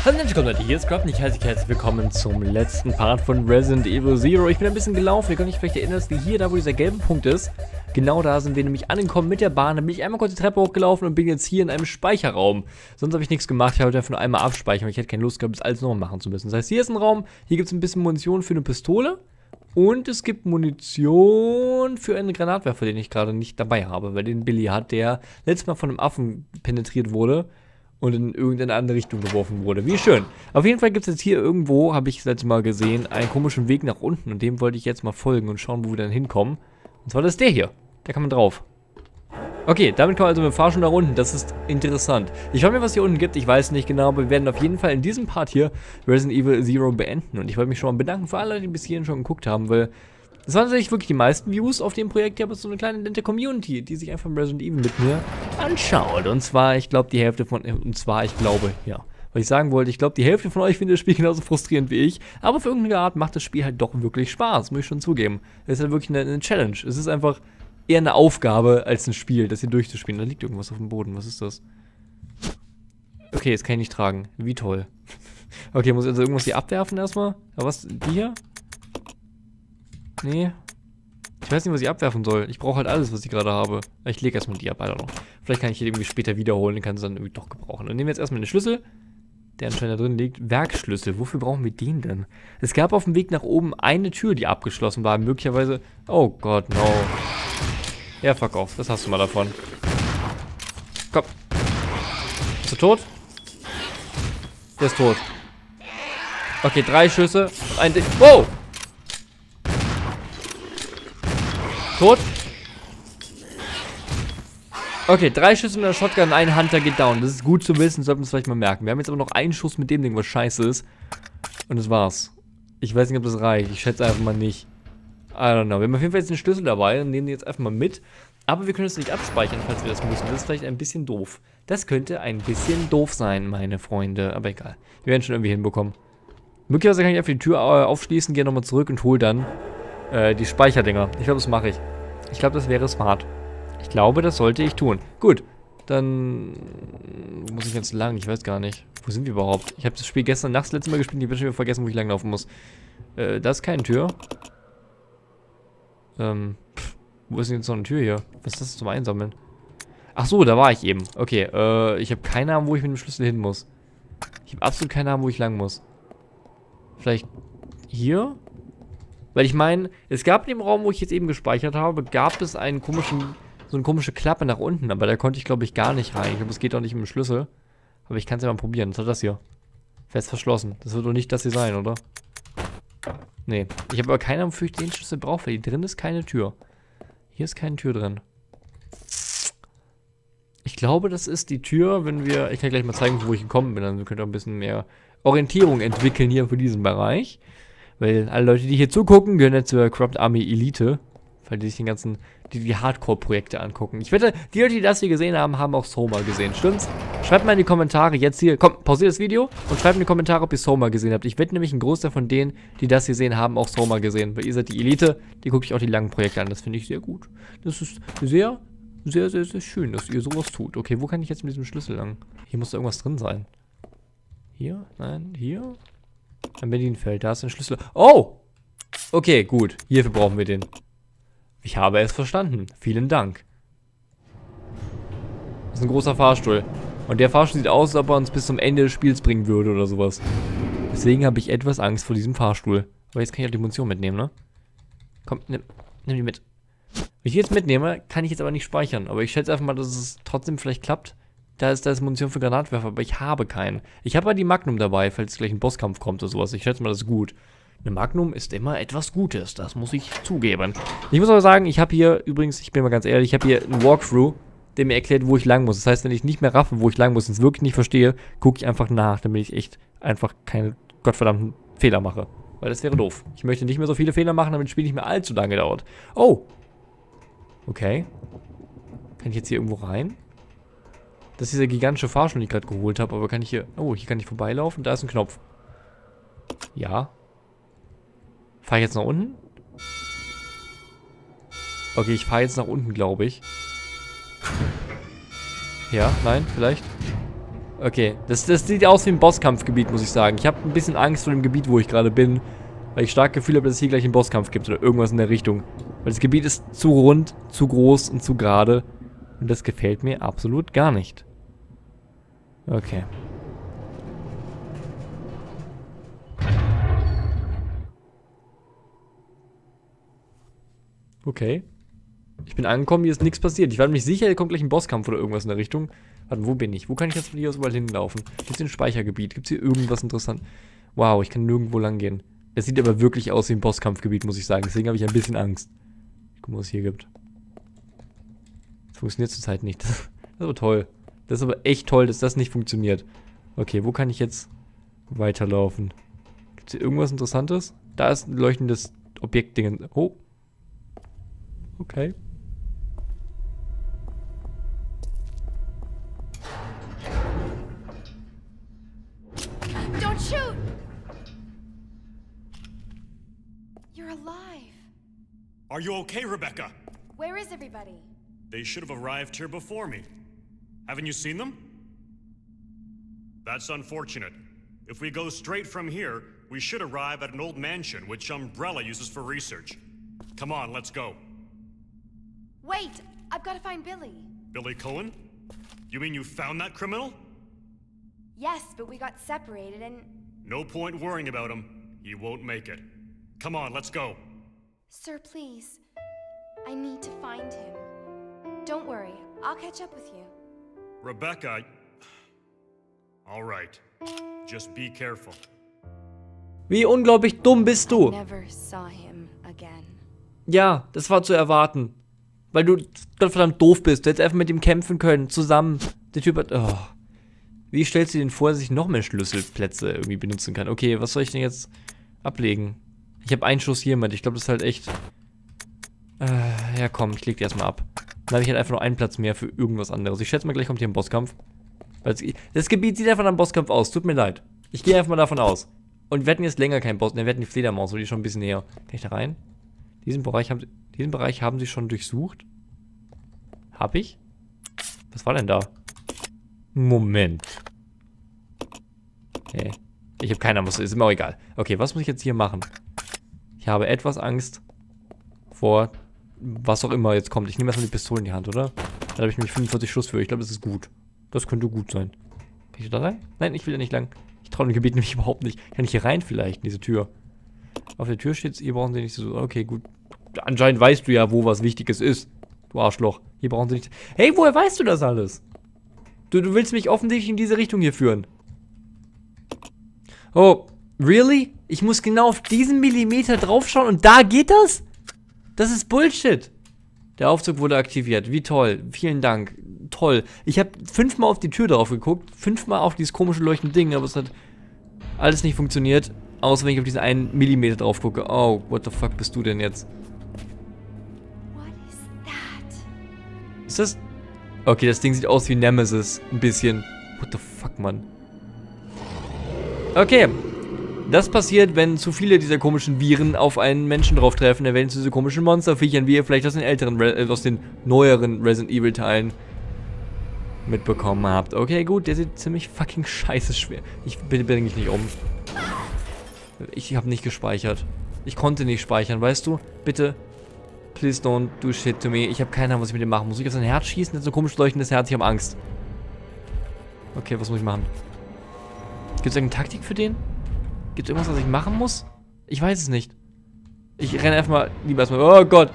Hallo Leute, hier ist Crop, herzlich willkommen zum letzten Part von Resident Evil Zero. Ich bin ein bisschen gelaufen, ihr könnt euch vielleicht erinnern, wie hier, da wo dieser gelbe Punkt ist, genau da sind wir nämlich angekommen mit der Bahn. Da bin ich einmal kurz die Treppe hochgelaufen und bin jetzt hier in einem Speicherraum. Sonst habe ich nichts gemacht, ich wollte einfach nur einmal abspeichern, weil ich hätte keine Lust gehabt, das alles nochmal machen zu müssen. Das heißt, hier ist ein Raum, hier gibt es ein bisschen Munition für eine Pistole. Und es gibt Munition für einen Granatwerfer, den ich gerade nicht dabei habe, weil den Billy hat, der letztes Mal von einem Affen penetriert wurde und in irgendeine andere Richtung geworfen wurde. Wie schön. Auf jeden Fall gibt es jetzt hier irgendwo, habe ich das letzte Mal gesehen, einen komischen Weg nach unten und dem wollte ich jetzt mal folgen und schauen, wo wir dann hinkommen. Und zwar das ist der hier. Da kann man drauf. Okay, damit kann man also mit dem Fahrstuhl nach unten. Das ist interessant. Ich schaue mir, was hier unten gibt. Ich weiß nicht genau, aber wir werden auf jeden Fall in diesem Part hier Resident Evil Zero beenden. Und ich wollte mich schon mal bedanken für alle, die bis hierhin schon geguckt haben, weil das waren tatsächlich wirklich die meisten Views auf dem Projekt. Ich habe so eine kleine nette Community, die sich einfach Resident Evil mit mir anschaut. Und zwar, ich glaube, die Hälfte von... ja. Was ich sagen wollte, ich glaube, die Hälfte von euch findet das Spiel genauso frustrierend wie ich. Aber für irgendeine Art macht das Spiel halt doch wirklich Spaß, muss ich schon zugeben. Es ist halt wirklich eine Challenge. Es ist einfach eher eine Aufgabe als ein Spiel, das hier durchzuspielen. Da liegt irgendwas auf dem Boden. Was ist das? Okay, jetzt kann ich nicht tragen. Wie toll. Okay, muss ich also irgendwas hier abwerfen erstmal? Aber was? Die hier? Nee. Ich weiß nicht, was ich abwerfen soll. Ich brauche halt alles, was ich gerade habe. Ich lege erstmal die ab, Alter noch. Vielleicht kann ich die irgendwie später wiederholen, den kann es dann irgendwie doch gebrauchen. Dann nehmen wir jetzt erstmal den Schlüssel, der anscheinend da drin liegt. Werkschlüssel. Wofür brauchen wir den denn? Es gab auf dem Weg nach oben eine Tür, die abgeschlossen war. Möglicherweise... Oh Gott, no. Ja, fuck off. Das hast du mal davon. Komm. Bist du tot? Der ist tot. Okay, 3 Schüsse und ein... Wow! Tot? Okay, 3 Schüsse mit der Shotgun, ein Hunter geht down. Das ist gut zu wissen, sollten wir es vielleicht mal merken. Wir haben jetzt aber noch einen Schuss mit dem Ding, was scheiße ist. Und das war's. Ich weiß nicht, ob das reicht. Ich schätze einfach mal nicht. I don't know. Wir haben auf jeden Fall jetzt den Schlüssel dabei und nehmen den jetzt einfach mal mit. Aber wir können es nicht abspeichern, falls wir das müssen. Das ist vielleicht ein bisschen doof. Das könnte ein bisschen doof sein, meine Freunde. Aber egal. Wir werden schon irgendwie hinbekommen. Möglicherweise kann ich einfach die Tür aufschließen, gehe nochmal zurück und hole dann die Speicherdinger. Ich glaube, das mache ich. Ich glaube, das wäre smart. Ich glaube, das sollte ich tun. Gut. Dann muss ich jetzt lang. Ich weiß gar nicht. Wo sind wir überhaupt? Ich habe das Spiel gestern nachts das letzte Mal gespielt. Ich habe schon wieder vergessen, wo ich langlaufen muss. Da ist keine Tür. Wo ist denn jetzt noch eine Tür hier? Was ist das zum Einsammeln? Ach so, da war ich eben. Okay, ich habe keine Ahnung, wo ich mit dem Schlüssel hin muss. Ich habe absolut keine Ahnung, wo ich lang muss. Vielleicht hier? Weil ich meine, es gab in dem Raum, wo ich jetzt eben gespeichert habe, gab es einen komischen, so eine komische Klappe nach unten. Aber da konnte ich, glaube ich, gar nicht rein. Ich glaube, es geht auch nicht mit dem Schlüssel. Aber ich kann es ja mal probieren. Was ist das hier? Fest verschlossen. Das wird doch nicht das hier sein, oder? Nee. Ich habe aber keine Ahnung, wofür ich den Schlüssel brauche, weil hier drin ist keine Tür. Hier ist keine Tür drin. Ich glaube, das ist die Tür, wenn wir... Ich kann gleich mal zeigen, wo ich gekommen bin. Dann könnt ihr auch ein bisschen mehr Orientierung entwickeln hier für diesen Bereich. Weil alle Leute, die hier zugucken, gehören ja zur Corrupt Army Elite. Weil die sich den ganzen... die Hardcore-Projekte angucken. Ich wette, die Leute, die das hier gesehen haben, haben auch Soma gesehen. Stimmt's? Schreibt mal in die Kommentare jetzt hier... Komm, pausiert das Video und schreibt in die Kommentare, ob ihr Soma gesehen habt. Ich wette nämlich, ein Großteil von denen, die das hier sehen, haben auch Soma gesehen. Weil ihr seid die Elite, die guckt euch auch die langen Projekte an. Das finde ich sehr gut. Das ist sehr, sehr, sehr, sehr schön, dass ihr sowas tut. Okay, wo kann ich jetzt mit diesem Schlüssel lang? Hier muss da irgendwas drin sein. Hier? Nein, hier? Am Berlinfeld, da ist ein Schlüssel. Oh! Okay, gut. Hierfür brauchen wir den. Ich habe es verstanden. Vielen Dank. Das ist ein großer Fahrstuhl. Und der Fahrstuhl sieht aus, als ob er uns bis zum Ende des Spiels bringen würde oder sowas. Deswegen habe ich etwas Angst vor diesem Fahrstuhl. Aber jetzt kann ich auch die Munition mitnehmen, ne? Komm, nimm die mit. Wenn ich die jetzt mitnehme, kann ich jetzt aber nicht speichern. Aber ich schätze einfach mal, dass es trotzdem vielleicht klappt. Da ist Munition für Granatwerfer, aber ich habe keinen. Ich habe aber die Magnum dabei, falls gleich ein Bosskampf kommt oder sowas. Ich schätze mal, das ist gut. Eine Magnum ist immer etwas Gutes, das muss ich zugeben. Ich muss aber sagen, ich habe hier, übrigens, ich bin mal ganz ehrlich, ich habe hier einen Walkthrough, der mir erklärt, wo ich lang muss. Das heißt, wenn ich nicht mehr raffe, wo ich lang muss und es wirklich nicht verstehe, gucke ich einfach nach, damit ich echt einfach keine gottverdammten Fehler mache. Weil das wäre doof. Ich möchte nicht mehr so viele Fehler machen, damit das Spiel nicht mehr allzu lange dauert. Oh! Okay. Kann ich jetzt hier irgendwo rein? Das ist dieser gigantische Fahrstuhl, den ich gerade geholt habe, aber kann ich hier... Oh, hier kann ich vorbeilaufen, da ist ein Knopf. Ja. Fahre ich jetzt nach unten? Okay, ich fahre jetzt nach unten, glaube ich. Ja, nein, vielleicht. Okay, das sieht aus wie ein Bosskampfgebiet, muss ich sagen. Ich habe ein bisschen Angst vor dem Gebiet, wo ich gerade bin. Weil ich stark Gefühl habe, dass es hier gleich einen Bosskampf gibt oder irgendwas in der Richtung. Weil das Gebiet ist zu rund, zu groß und zu gerade. Und das gefällt mir absolut gar nicht. Okay. Okay. Ich bin angekommen, hier ist nichts passiert. Ich war mir sicher, hier kommt gleich ein Bosskampf oder irgendwas in der Richtung. Warte, wo bin ich? Wo kann ich jetzt von hier aus überall hinlaufen? Gibt es hier ein Speichergebiet? Gibt es hier irgendwas interessant? Wow, ich kann nirgendwo lang gehen. Es sieht aber wirklich aus wie ein Bosskampfgebiet, muss ich sagen. Deswegen habe ich ein bisschen Angst. Guck mal, was es hier gibt. Das funktioniert zurzeit nicht. Das ist aber toll. Das ist aber echt toll, dass das nicht funktioniert. Okay, wo kann ich jetzt weiterlaufen? Gibt es hier irgendwas Interessantes? Da ist ein leuchtendes Objektding. Oh. Okay. Don't shoot! You're alive. Are you okay, Rebecca? Where is everybody? They should have arrived here before me. Haven't you seen them? That's unfortunate. If we go straight from here, we should arrive at an old mansion which Umbrella uses for research. Come on, let's go. Wait! I've got to find Billy. Billy Cohen? You mean you found that criminal? Yes, but we got separated and... No point worrying about him. He won't make it. Come on, let's go. Sir, please. I need to find him. Don't worry, I'll catch up with you. Rebecca... All right. Just be careful. Wie unglaublich dumm bist du? Never saw him again. Ja, das war zu erwarten. Weil du verdammt doof bist. Du hättest einfach mit ihm kämpfen können. Zusammen. Der Typ hat... Oh. Wie stellst du dir denn vor, dass ich noch mehr Schlüsselplätze irgendwie benutzen kann? Okay, was soll ich denn jetzt ablegen? Ich habe einen Schuss hier mit. Ich glaube, das ist halt echt... ja komm, ich leg die erstmal ab. Dann habe ich halt einfach nur einen Platz mehr für irgendwas anderes. Ich schätze mal, gleich kommt hier ein Bosskampf. Das Gebiet sieht einfach nach einem Bosskampf aus. Tut mir leid. Ich gehe einfach mal davon aus. Und wir hatten jetzt länger keinen Boss. Ne, wir hatten die Fledermaus, so die ist schon ein bisschen näher. Kann ich da rein? Diesen Bereich haben sie schon durchsucht. Hab ich? Was war denn da? Moment. Okay. Ich habe keine Ahnung, was ist mir auch egal. Okay, was muss ich jetzt hier machen? Ich habe etwas Angst vor was auch immer jetzt kommt. Ich nehme erstmal die Pistole in die Hand, oder? Da habe ich nämlich 45 Schuss für. Ich glaube, das ist gut. Das könnte gut sein. Kann ich da lang? Nein, ich will da nicht lang. Ich traue dem Gebiet nämlich überhaupt nicht. Kann ich hier rein vielleicht, in diese Tür? Auf der Tür steht, hier brauchen sie nicht so... Okay, gut. Anscheinend weißt du ja, wo was Wichtiges ist. Du Arschloch. Hier brauchen sie nicht... Hey, woher weißt du das alles? Du willst mich offensichtlich in diese Richtung hier führen. Oh, really? Ich muss genau auf diesen Millimeter draufschauen und da geht das? Das ist Bullshit. Der Aufzug wurde aktiviert. Wie toll. Vielen Dank. Toll. Ich habe 5-mal auf die Tür drauf geguckt. 5-mal auf dieses komische leuchtende Ding, aber es hat alles nicht funktioniert. Außer wenn ich auf diesen 1 Millimeter drauf gucke. Oh, what the fuck bist du denn jetzt? What is that? Ist das... Okay, das Ding sieht aus wie Nemesis. Ein bisschen. What the fuck, Mann. Okay. Das passiert, wenn zu viele dieser komischen Viren auf einen Menschen drauf treffen. Dann werden zu diese komischen Monsterviechern, wie ihr vielleicht aus den älteren, aus den neueren Resident Evil Teilen mitbekommen habt. Okay, gut, der sieht ziemlich fucking scheiße schwer. Bitte bring mich nicht um. Ich habe nicht gespeichert. Ich konnte nicht speichern, weißt du? Bitte. Please don't do shit to me. Ich habe keine Ahnung, was ich mit dem machen muss. Muss ich auf sein Herz schießen? Das ist so ein komisch leuchtendes Herz. Ich habe Angst. Okay, was muss ich machen? Gibt es irgendeine Taktik für den? Gibt es irgendwas, was ich machen muss? Ich weiß es nicht. Ich renne einfach mal lieber erstmal. Oh Gott.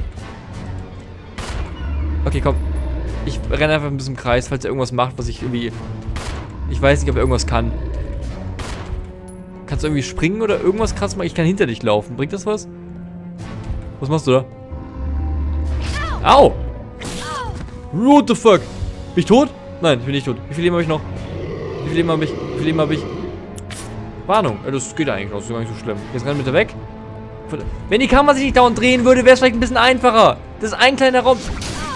Okay, komm. Ich renne einfach ein bisschen im Kreis, falls er irgendwas macht, was ich irgendwie... Ich weiß nicht, ob er irgendwas kann. Kannst du irgendwie springen oder irgendwas krass machen? Ich kann hinter dich laufen. Bringt das was? Was machst du da? Au! What the fuck? Bin ich tot? Nein, ich bin nicht tot. Wie viel Leben habe ich noch? Wie viel Leben habe ich? Wie viel Leben habe ich? Warnung. Ja, das geht eigentlich noch. Das ist gar nicht so schlimm. Jetzt rennen wir bitte weg. Wenn die Kamera sich nicht dauernd drehen würde, wäre es vielleicht ein bisschen einfacher. Das ist ein kleiner Raum.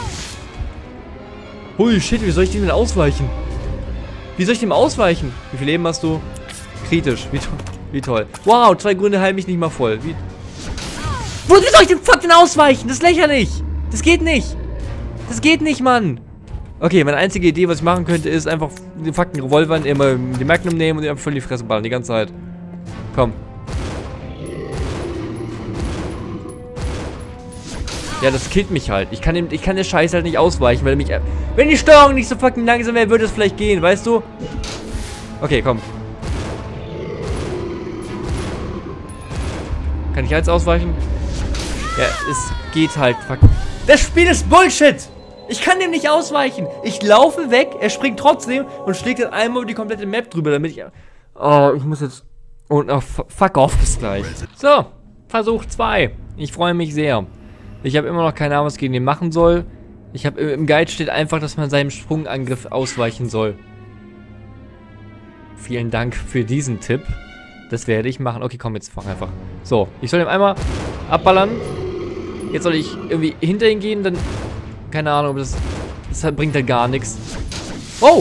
Holy shit, wie soll ich dem denn ausweichen? Wie soll ich dem ausweichen? Wie viel Leben hast du? Kritisch. Wie toll. Wow, 2 Gründe heilen mich nicht mal voll. Wie soll ich dem Fuck denn ausweichen? Das ist lächerlich. Das geht nicht. Das geht nicht, Mann. Okay, meine einzige Idee, was ich machen könnte, ist einfach den fucking Revolver immer die Magnum nehmen und die einfach voll in die Fresse ballern, die ganze Zeit. Komm. Ja, das killt mich halt. Ich kann der Scheiß halt nicht ausweichen, weil er mich... Wenn die Steuerung nicht so fucking langsam wäre, würde es vielleicht gehen, weißt du? Okay, komm. Kann ich jetzt ausweichen? Ja, es geht halt. Fuck. Das Spiel ist Bullshit! Ich kann dem nicht ausweichen. Ich laufe weg, er springt trotzdem und schlägt dann einmal über die komplette Map drüber, damit ich... Oh, ich muss jetzt... Und oh, fuck off bis gleich. So, Versuch 2. Ich freue mich sehr. Ich habe immer noch keine Ahnung, was ich gegen den machen soll. Ich habe im Guide steht einfach, dass man seinem Sprungangriff ausweichen soll. Vielen Dank für diesen Tipp. Das werde ich machen. Okay, komm, jetzt fang einfach. So, ich soll ihn einmal abballern. Jetzt soll ich irgendwie hinter ihn gehen, dann... Keine Ahnung, das bringt halt gar nichts. Oh!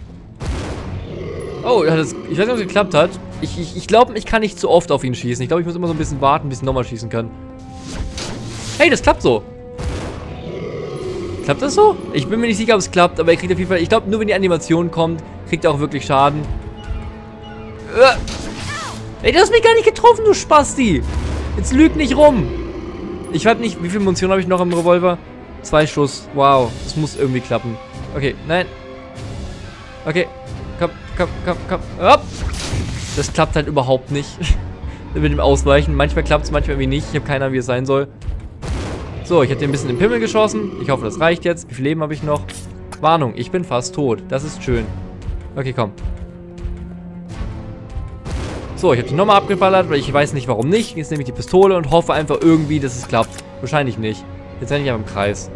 Oh, ich weiß nicht, ob es geklappt hat. Ich glaube, ich kann nicht zu oft auf ihn schießen. Ich glaube, ich muss immer so ein bisschen warten, bis ich nochmal schießen kann. Hey, das klappt so. Klappt das so? Ich bin mir nicht sicher, ob es klappt, aber er kriegt auf jeden Fall... Ich glaube, nur wenn die Animation kommt, kriegt er auch wirklich Schaden. Ey, du hast mich gar nicht getroffen, du Spasti. Jetzt lüg nicht rum. Ich weiß nicht, wie viel Munition habe ich noch im Revolver? 2 Schuss. Wow, das muss irgendwie klappen. Okay, nein. Okay, komm. Hopp. Das klappt halt überhaupt nicht. Mit dem Ausweichen. Manchmal klappt es, manchmal irgendwie nicht. Ich habe keine Ahnung, wie es sein soll. So, ich habe dir ein bisschen den Pimmel geschossen. Ich hoffe, das reicht jetzt. Wie viel Leben habe ich noch? Warnung, ich bin fast tot. Das ist schön. Okay, komm. So, ich habe die nochmal abgeballert, weil ich weiß nicht, warum nicht. Jetzt nehme ich die Pistole und hoffe einfach irgendwie, dass es klappt. Wahrscheinlich nicht. Jetzt renne ich aber im Kreis.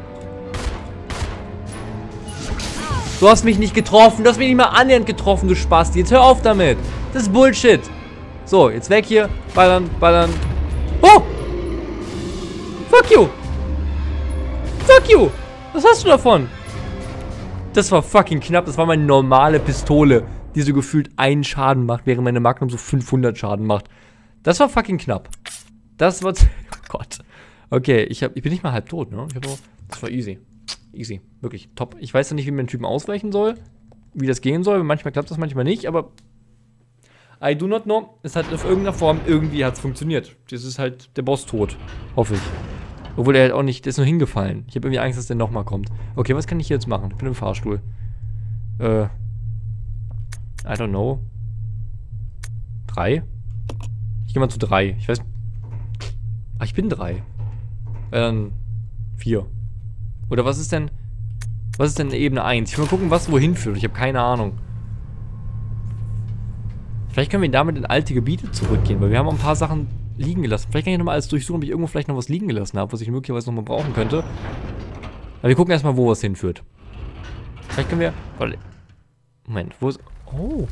Du hast mich nicht getroffen. Du hast mich nicht mal annähernd getroffen, du Spasti. Jetzt hör auf damit. Das ist Bullshit. So, jetzt weg hier. Ballern. Oh! Fuck you! Fuck you! Was hast du davon? Das war fucking knapp. Das war meine normale Pistole, die so gefühlt einen Schaden macht, während meine Magnum so 500 Schaden macht. Das war fucking knapp. Das war... Oh Gott. Okay, ich bin nicht mal halb tot, ne? Das war easy. Easy. Wirklich top. Ich weiß ja nicht, wie man den Typen ausweichen soll. Wie das gehen soll. Manchmal klappt das, manchmal nicht, aber... I do not know. Es hat auf irgendeiner Form, irgendwie hat es funktioniert. Das ist halt der Boss tot. Hoffe ich. Obwohl er halt auch nicht, der ist nur hingefallen. Ich habe irgendwie Angst, dass der nochmal kommt. Okay, was kann ich hier jetzt machen? Ich bin im Fahrstuhl. I don't know. 3? Ich gehe mal zu 3. Ich weiß... Ach, ich bin 3. 4. Oder was ist denn... Was ist denn Ebene 1? Ich will mal gucken, was wohin führt. Ich habe keine Ahnung. Vielleicht können wir damit in alte Gebiete zurückgehen, weil wir haben auch ein paar Sachen liegen gelassen. Vielleicht kann ich nochmal alles durchsuchen, ob ich irgendwo vielleicht noch was liegen gelassen habe, was ich möglicherweise nochmal brauchen könnte. Aber wir gucken erstmal, wo was hinführt. Vielleicht können wir... Moment, wo ist... Oh.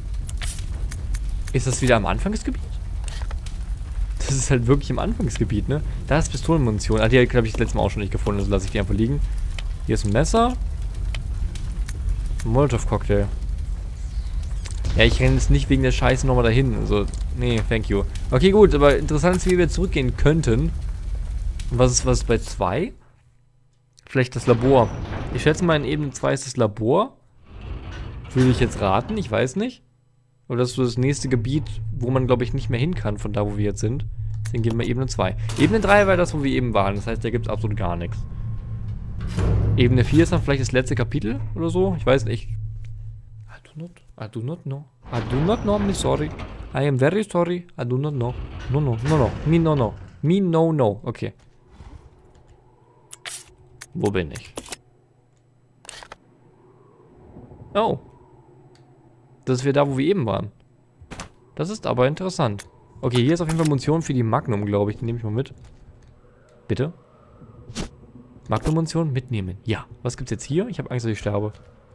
Ist das wieder am Anfangsgebiet? Das ist halt wirklich im Anfangsgebiet, ne? Da ist Pistolenmunition. Ah, die habe ich das letzte Mal auch schon nicht gefunden, also lasse ich die einfach liegen. Hier ist ein Messer. Ein Molotov-Cocktail. Ja, ich renne jetzt nicht wegen der Scheiße nochmal dahin. Also, nee, thank you. Okay, gut, aber interessant ist, wie wir zurückgehen könnten. Und was ist bei 2? Vielleicht das Labor. Ich schätze mal, in Ebene 2 ist das Labor. Würde ich jetzt raten, ich weiß nicht. Oder das ist so das nächste Gebiet, wo man, glaube ich, nicht mehr hin kann, von da, wo wir jetzt sind. Deswegen gehen wir Ebene 2. Ebene 3 war das, wo wir eben waren. Das heißt, da gibt es absolut gar nichts. Ebene 4 ist dann vielleicht das letzte Kapitel oder so. Ich weiß nicht. I do not know. I do not know, me sorry. I am very sorry. I do not know. No. Me no. Me no. Okay. Wo bin ich? Oh. Das ist wieder da, wo wir eben waren. Das ist aber interessant. Okay, hier ist auf jeden Fall Munition für die Magnum, glaube ich. Die nehme ich mal mit. Bitte? Magnum-Munition mitnehmen. Ja. Was gibt's jetzt hier? Ich habe Angst, dass ich sterbe.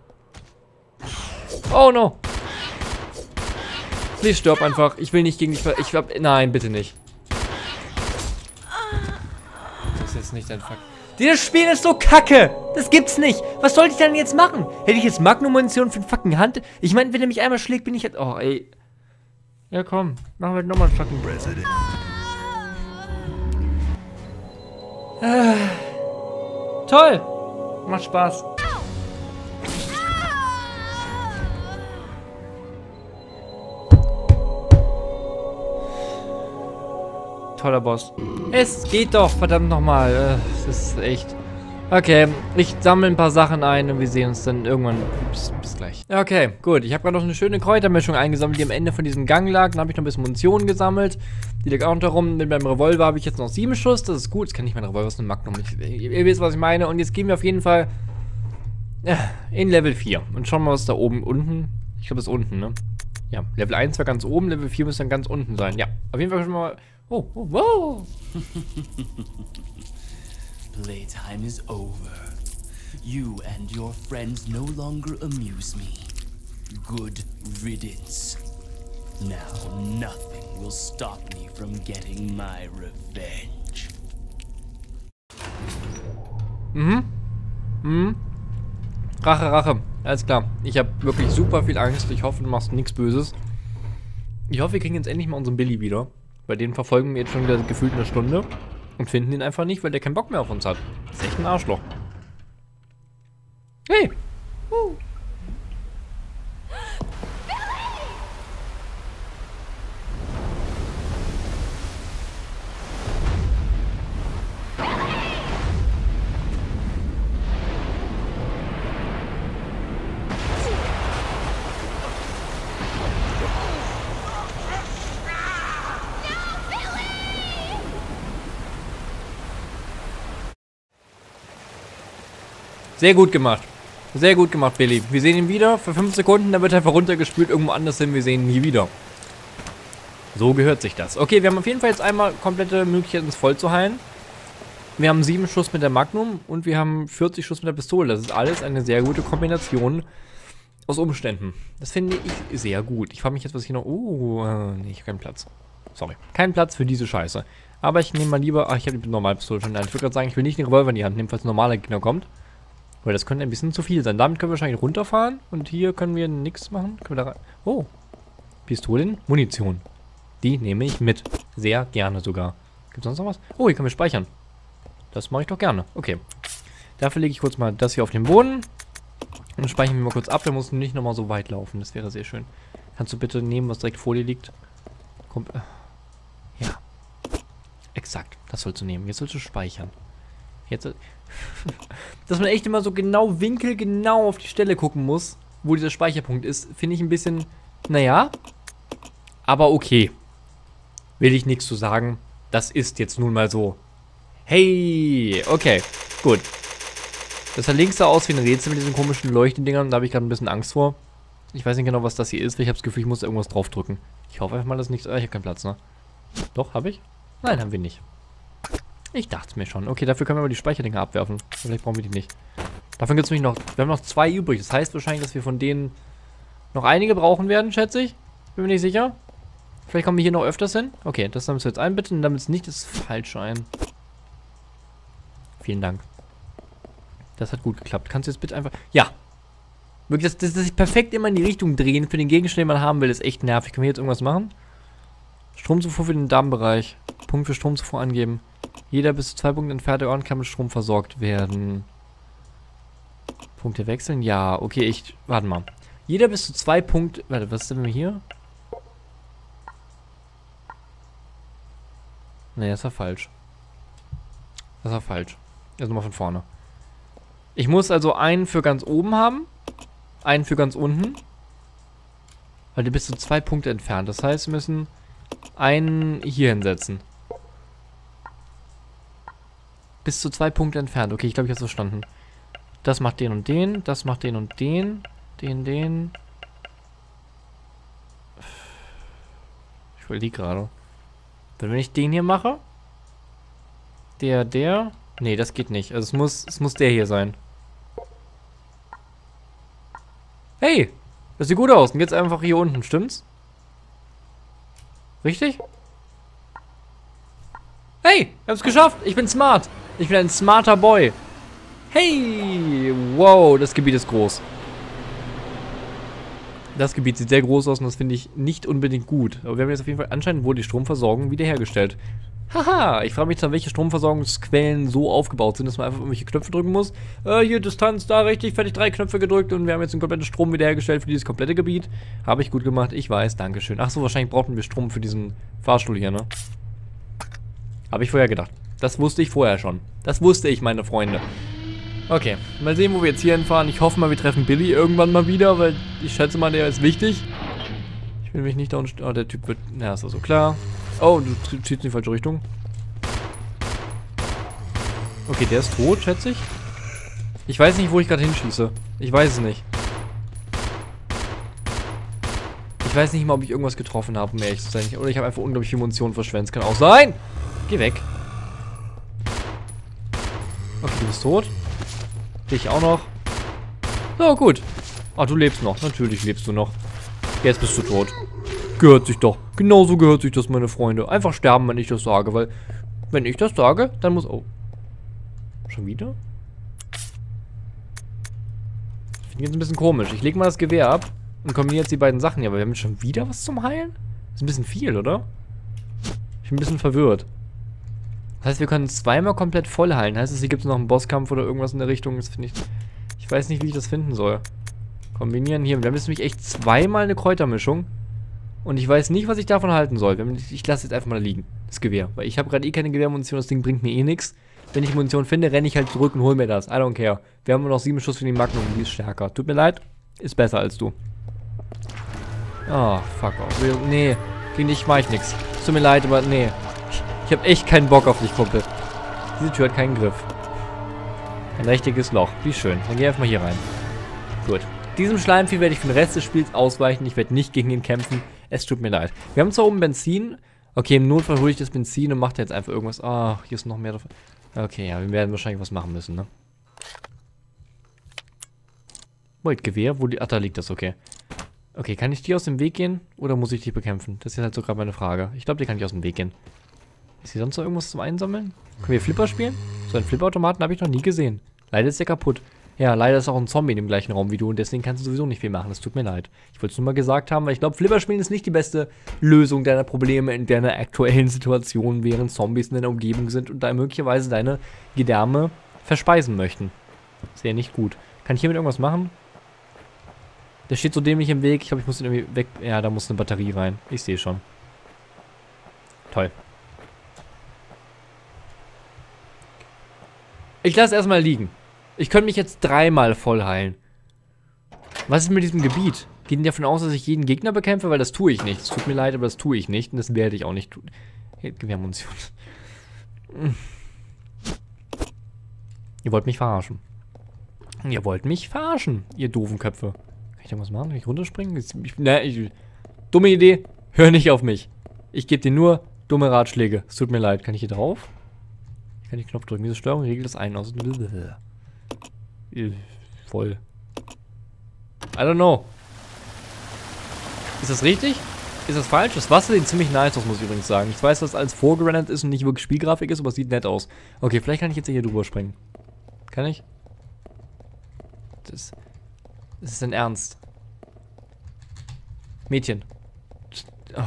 Oh no. Please stirb einfach. Ich will nicht gegen dich nein, bitte nicht. Das ist jetzt nicht dein Fuck. Dieses Spiel ist so kacke. Das gibt's nicht. Was sollte ich denn jetzt machen? Hätte ich jetzt Magnum-Munition für den fucking Hand? Ich meine, wenn er mich einmal schlägt, bin ich halt... Oh, ey. Ja, komm. Machen wir halt nochmal einen fucking President. Toll. Macht Spaß. Toller Boss. Es geht doch, verdammt nochmal. Es ist echt... Okay, ich sammle ein paar Sachen ein und wir sehen uns dann irgendwann. Bis gleich. Okay, gut. Ich habe gerade noch eine schöne Kräutermischung eingesammelt, die am Ende von diesem Gang lag. Dann habe ich noch ein bisschen Munition gesammelt. Die liegt auch noch da rum. Mit meinem Revolver habe ich jetzt noch 7 Schuss. Das ist gut. Das kann nicht mein Revolver, das ist ein Magnum. Ihr wisst, was ich meine. Und jetzt gehen wir auf jeden Fall in Level 4. Und schauen mal, was da oben unten. Ich glaube, das ist unten, ne? Ja, Level 1 war ganz oben, Level 4 müsste dann ganz unten sein. Ja, auf jeden Fall schon mal... Oh, oh, wow! Playtime is over. You and your friends no longer amuse me. Good riddance. Now nothing will stop me from getting my revenge. Rache, Rache. Alles klar. Ich habe wirklich super viel Angst. Ich hoffe, du machst nichts Böses. Ich hoffe, wir kriegen jetzt endlich mal unseren Billy wieder. Bei den verfolgen wir jetzt schon wieder gefühlt eine Stunde. Und finden ihn einfach nicht, weil der keinen Bock mehr auf uns hat. Das ist echt ein Arschloch. Hey! Sehr gut gemacht. Sehr gut gemacht, Billy. Wir sehen ihn wieder für 5 Sekunden, dann wird er einfach runtergespült irgendwo anders hin. Wir sehen ihn nie wieder. So gehört sich das. Okay, wir haben auf jeden Fall jetzt einmal komplette Möglichkeit, uns voll zu heilen. Wir haben 7 Schuss mit der Magnum und wir haben 40 Schuss mit der Pistole. Das ist alles eine sehr gute Kombination aus Umständen. Das finde ich sehr gut. Ich frage mich jetzt, was ich noch... nee, ich habe keinen Platz. Sorry. Kein Platz für diese Scheiße. Aber ich nehme mal lieber... Ach, ich habe die normale Pistole schon. Nein, ich würde gerade sagen, ich will nicht den Revolver in die Hand nehmen, falls ein normaler Gegner kommt. Weil das könnte ein bisschen zu viel sein. Damit können wir wahrscheinlich runterfahren. Und hier können wir nichts machen. Können wir da rein? Oh. Pistolen, Munition. Die nehme ich mit. Sehr gerne sogar. Gibt es sonst noch was? Oh, hier können wir speichern. Das mache ich doch gerne. Okay. Dafür lege ich kurz mal das hier auf den Boden. Und speichern wir mal kurz ab. Wir müssen nicht nochmal so weit laufen. Das wäre sehr schön. Kannst du bitte nehmen, was direkt vor dir liegt? Komm. Ja. Exakt. Das sollst du nehmen. Jetzt sollst du speichern. Jetzt... Dass man echt immer so genau winkelgenau auf die Stelle gucken muss, wo dieser Speicherpunkt ist, finde ich ein bisschen, naja, aber okay. Will ich nichts zu sagen. Das ist jetzt nun mal so. Hey, okay, gut. Das da links sah aus wie ein Rätsel mit diesen komischen Leuchtendingern, da habe ich gerade ein bisschen Angst vor. Ich weiß nicht genau, was das hier ist, weil ich habe das Gefühl, ich muss irgendwas draufdrücken. Ich hoffe einfach mal, dass nichts... ich habe keinen Platz, ne? Doch, habe ich? Nein, haben wir nicht. Ich dachte es mir schon. Okay, dafür können wir aber die Speicherdinger abwerfen. Vielleicht brauchen wir die nicht. Davon gibt es nämlich noch... Wir haben noch 2 übrig. Das heißt wahrscheinlich, dass wir von denen noch einige brauchen werden, schätze ich. Bin mir nicht sicher. Vielleicht kommen wir hier noch öfters hin. Okay, das haben wir jetzt einbinden. Damit es nicht das Falsche ein. Vielen Dank. Das hat gut geklappt. Kannst du jetzt bitte einfach... Ja. Wirklich, dass sich perfekt immer in die Richtung drehen für den Gegenstand, den man haben will, ist echt nervig. Können wir jetzt irgendwas machen? Stromzufuhr für den Darmbereich. Punkt für Stromzufuhr angeben. Jeder bis zu 2 Punkte entfernte Ort kann mit Strom versorgt werden. Punkte wechseln? Ja, okay, warte mal. Jeder bis zu 2 Punkte... Warte, was ist denn hier? Nee, das war falsch. Das war falsch. Also mal von vorne. Ich muss also einen für ganz oben haben. Einen für ganz unten. Weil die bis zu 2 Punkte entfernt. Das heißt, wir müssen einen hier hinsetzen. Bis zu 2 Punkte entfernt. Okay, ich glaube, ich habe es verstanden. Das macht den und den. Das macht den und den. Den. Ich überlege gerade. Wenn ich den hier mache. Der. Nee, das geht nicht. Also es muss der hier sein. Hey! Das sieht gut aus. Und jetzt einfach hier unten, stimmt's? Richtig? Hey! Ich hab's geschafft! Ich bin smart! Ich bin ein smarter Boy! Hey! Wow, das Gebiet ist groß. Das Gebiet sieht sehr groß aus und das finde ich nicht unbedingt gut. Aber wir haben jetzt auf jeden Fall anscheinend wohl die Stromversorgung wiederhergestellt. Haha, ich frage mich dann, welche Stromversorgungsquellen so aufgebaut sind, dass man einfach irgendwelche Knöpfe drücken muss. Hier Distanz, da richtig, fertig, 3 Knöpfe gedrückt und wir haben jetzt einen kompletten Strom wiederhergestellt für dieses komplette Gebiet. Habe ich gut gemacht, ich weiß, dankeschön. Achso, wahrscheinlich brauchten wir Strom für diesen Fahrstuhl hier, ne? Habe ich vorher gedacht. Das wusste ich vorher schon. Das wusste ich, meine Freunde. Okay, mal sehen, wo wir jetzt hier hinfahren. Ich hoffe mal, wir treffen Billy irgendwann mal wieder, weil ich schätze mal, der ist wichtig. Ich will mich nicht da unten... Oh, der Typ wird... Ja, ist also klar. Oh, du ziehst in die falsche Richtung. Okay, der ist tot, schätze ich. Ich weiß nicht, wo ich gerade hinschieße. Ich weiß es nicht. Ich weiß nicht mal, ob ich irgendwas getroffen habe, um ehrlich zu sein. Oder ich habe einfach unglaublich viel Munition verschwendet. Kann auch sein. Geh weg. Okay, du bist tot. Ich auch noch. So, gut. Ah, du lebst noch. Natürlich lebst du noch. Jetzt bist du tot. Gehört sich doch. Genauso gehört sich das, meine Freunde. Einfach sterben, wenn ich das sage, weil... Wenn ich das sage, dann muss... Oh. Schon wieder? Ich finde jetzt ein bisschen komisch. Ich lege mal das Gewehr ab und kombiniere jetzt die beiden Sachen hier. Aber wir haben jetzt schon wieder was zum Heilen? Das ist ein bisschen viel, oder? Ich bin ein bisschen verwirrt. Das heißt, wir können zweimal komplett voll heilen. Heißt es, hier gibt es noch einen Bosskampf oder irgendwas in der Richtung? Das finde ich... Ich weiß nicht, wie ich das finden soll. Kombinieren hier. Wir haben jetzt nämlich echt zweimal eine Kräutermischung. Und ich weiß nicht, was ich davon halten soll. Ich lasse jetzt einfach mal liegen. Das Gewehr. Weil ich habe gerade eh keine Gewehrmunition. Das Ding bringt mir eh nichts. Wenn ich Munition finde, renne ich halt zurück und hole mir das. I don't care. Wir haben nur noch 7 Schuss für die Magnum. Die ist stärker. Tut mir leid. Ist besser als du. Oh, fuck off. Nee. Gegen dich mach ich nichts. Tut mir leid, aber nee. Ich habe echt keinen Bock auf dich, Kumpel. Diese Tür hat keinen Griff. Ein richtiges Loch. Wie schön. Dann geh einfach mal hier rein. Gut. Diesem Schleimvieh werde ich für den Rest des Spiels ausweichen. Ich werde nicht gegen ihn kämpfen. Es tut mir leid. Wir haben zwar oben Benzin. Okay, im Notfall hole ich das Benzin und mache jetzt einfach irgendwas. Ah, hier ist noch mehr davon. Okay, ja, wir werden wahrscheinlich was machen müssen, ne? Wait, Gewehr? Wo die... Ach, da liegt das, okay. Okay, kann ich die aus dem Weg gehen? Oder muss ich die bekämpfen? Das ist halt so gerade meine Frage. Ich glaube, die kann ich aus dem Weg gehen. Ist hier sonst noch irgendwas zum Einsammeln? Können wir Flipper spielen? So einen Flipperautomaten habe ich noch nie gesehen. Leider ist der kaputt. Ja, leider ist auch ein Zombie in dem gleichen Raum wie du und deswegen kannst du sowieso nicht viel machen. Das tut mir leid. Ich wollte es nur mal gesagt haben, weil ich glaube, Flipper spielen ist nicht die beste Lösung deiner Probleme in deiner aktuellen Situation, während Zombies in deiner Umgebung sind und da möglicherweise deine Gedärme verspeisen möchten. Sehr nicht gut. Kann ich hiermit irgendwas machen? Der steht so dämlich im Weg. Ich glaube, ich muss ihn irgendwie weg... Ja, da muss eine Batterie rein. Ich sehe schon. Toll. Ich lasse erstmal liegen. Ich könnte mich jetzt 3-mal voll heilen. Was ist mit diesem Gebiet? Geht denn davon aus, dass ich jeden Gegner bekämpfe? Weil das tue ich nicht. Es tut mir leid, aber das tue ich nicht. Und das werde ich auch nicht tun. Gewehrmunition. Ihr wollt mich verarschen. Ihr wollt mich verarschen, ihr doofen Köpfe. Kann ich irgendwas machen? Kann ich runterspringen? Dumme Idee. Hör nicht auf mich. Ich gebe dir nur dumme Ratschläge. Es tut mir leid. Kann ich hier drauf? Ich kann den Knopf drücken. Diese Steuerung regelt das ein. Voll. I don't know. Ist das richtig? Ist das falsch? Das Wasser sieht ziemlich nice aus, muss ich übrigens sagen. Ich weiß, dass das alles vorgerendert ist und nicht wirklich Spielgrafik ist, aber es sieht nett aus. Okay, vielleicht kann ich jetzt hier drüber springen. Kann ich? Das ist denn ernst. Mädchen. Oh.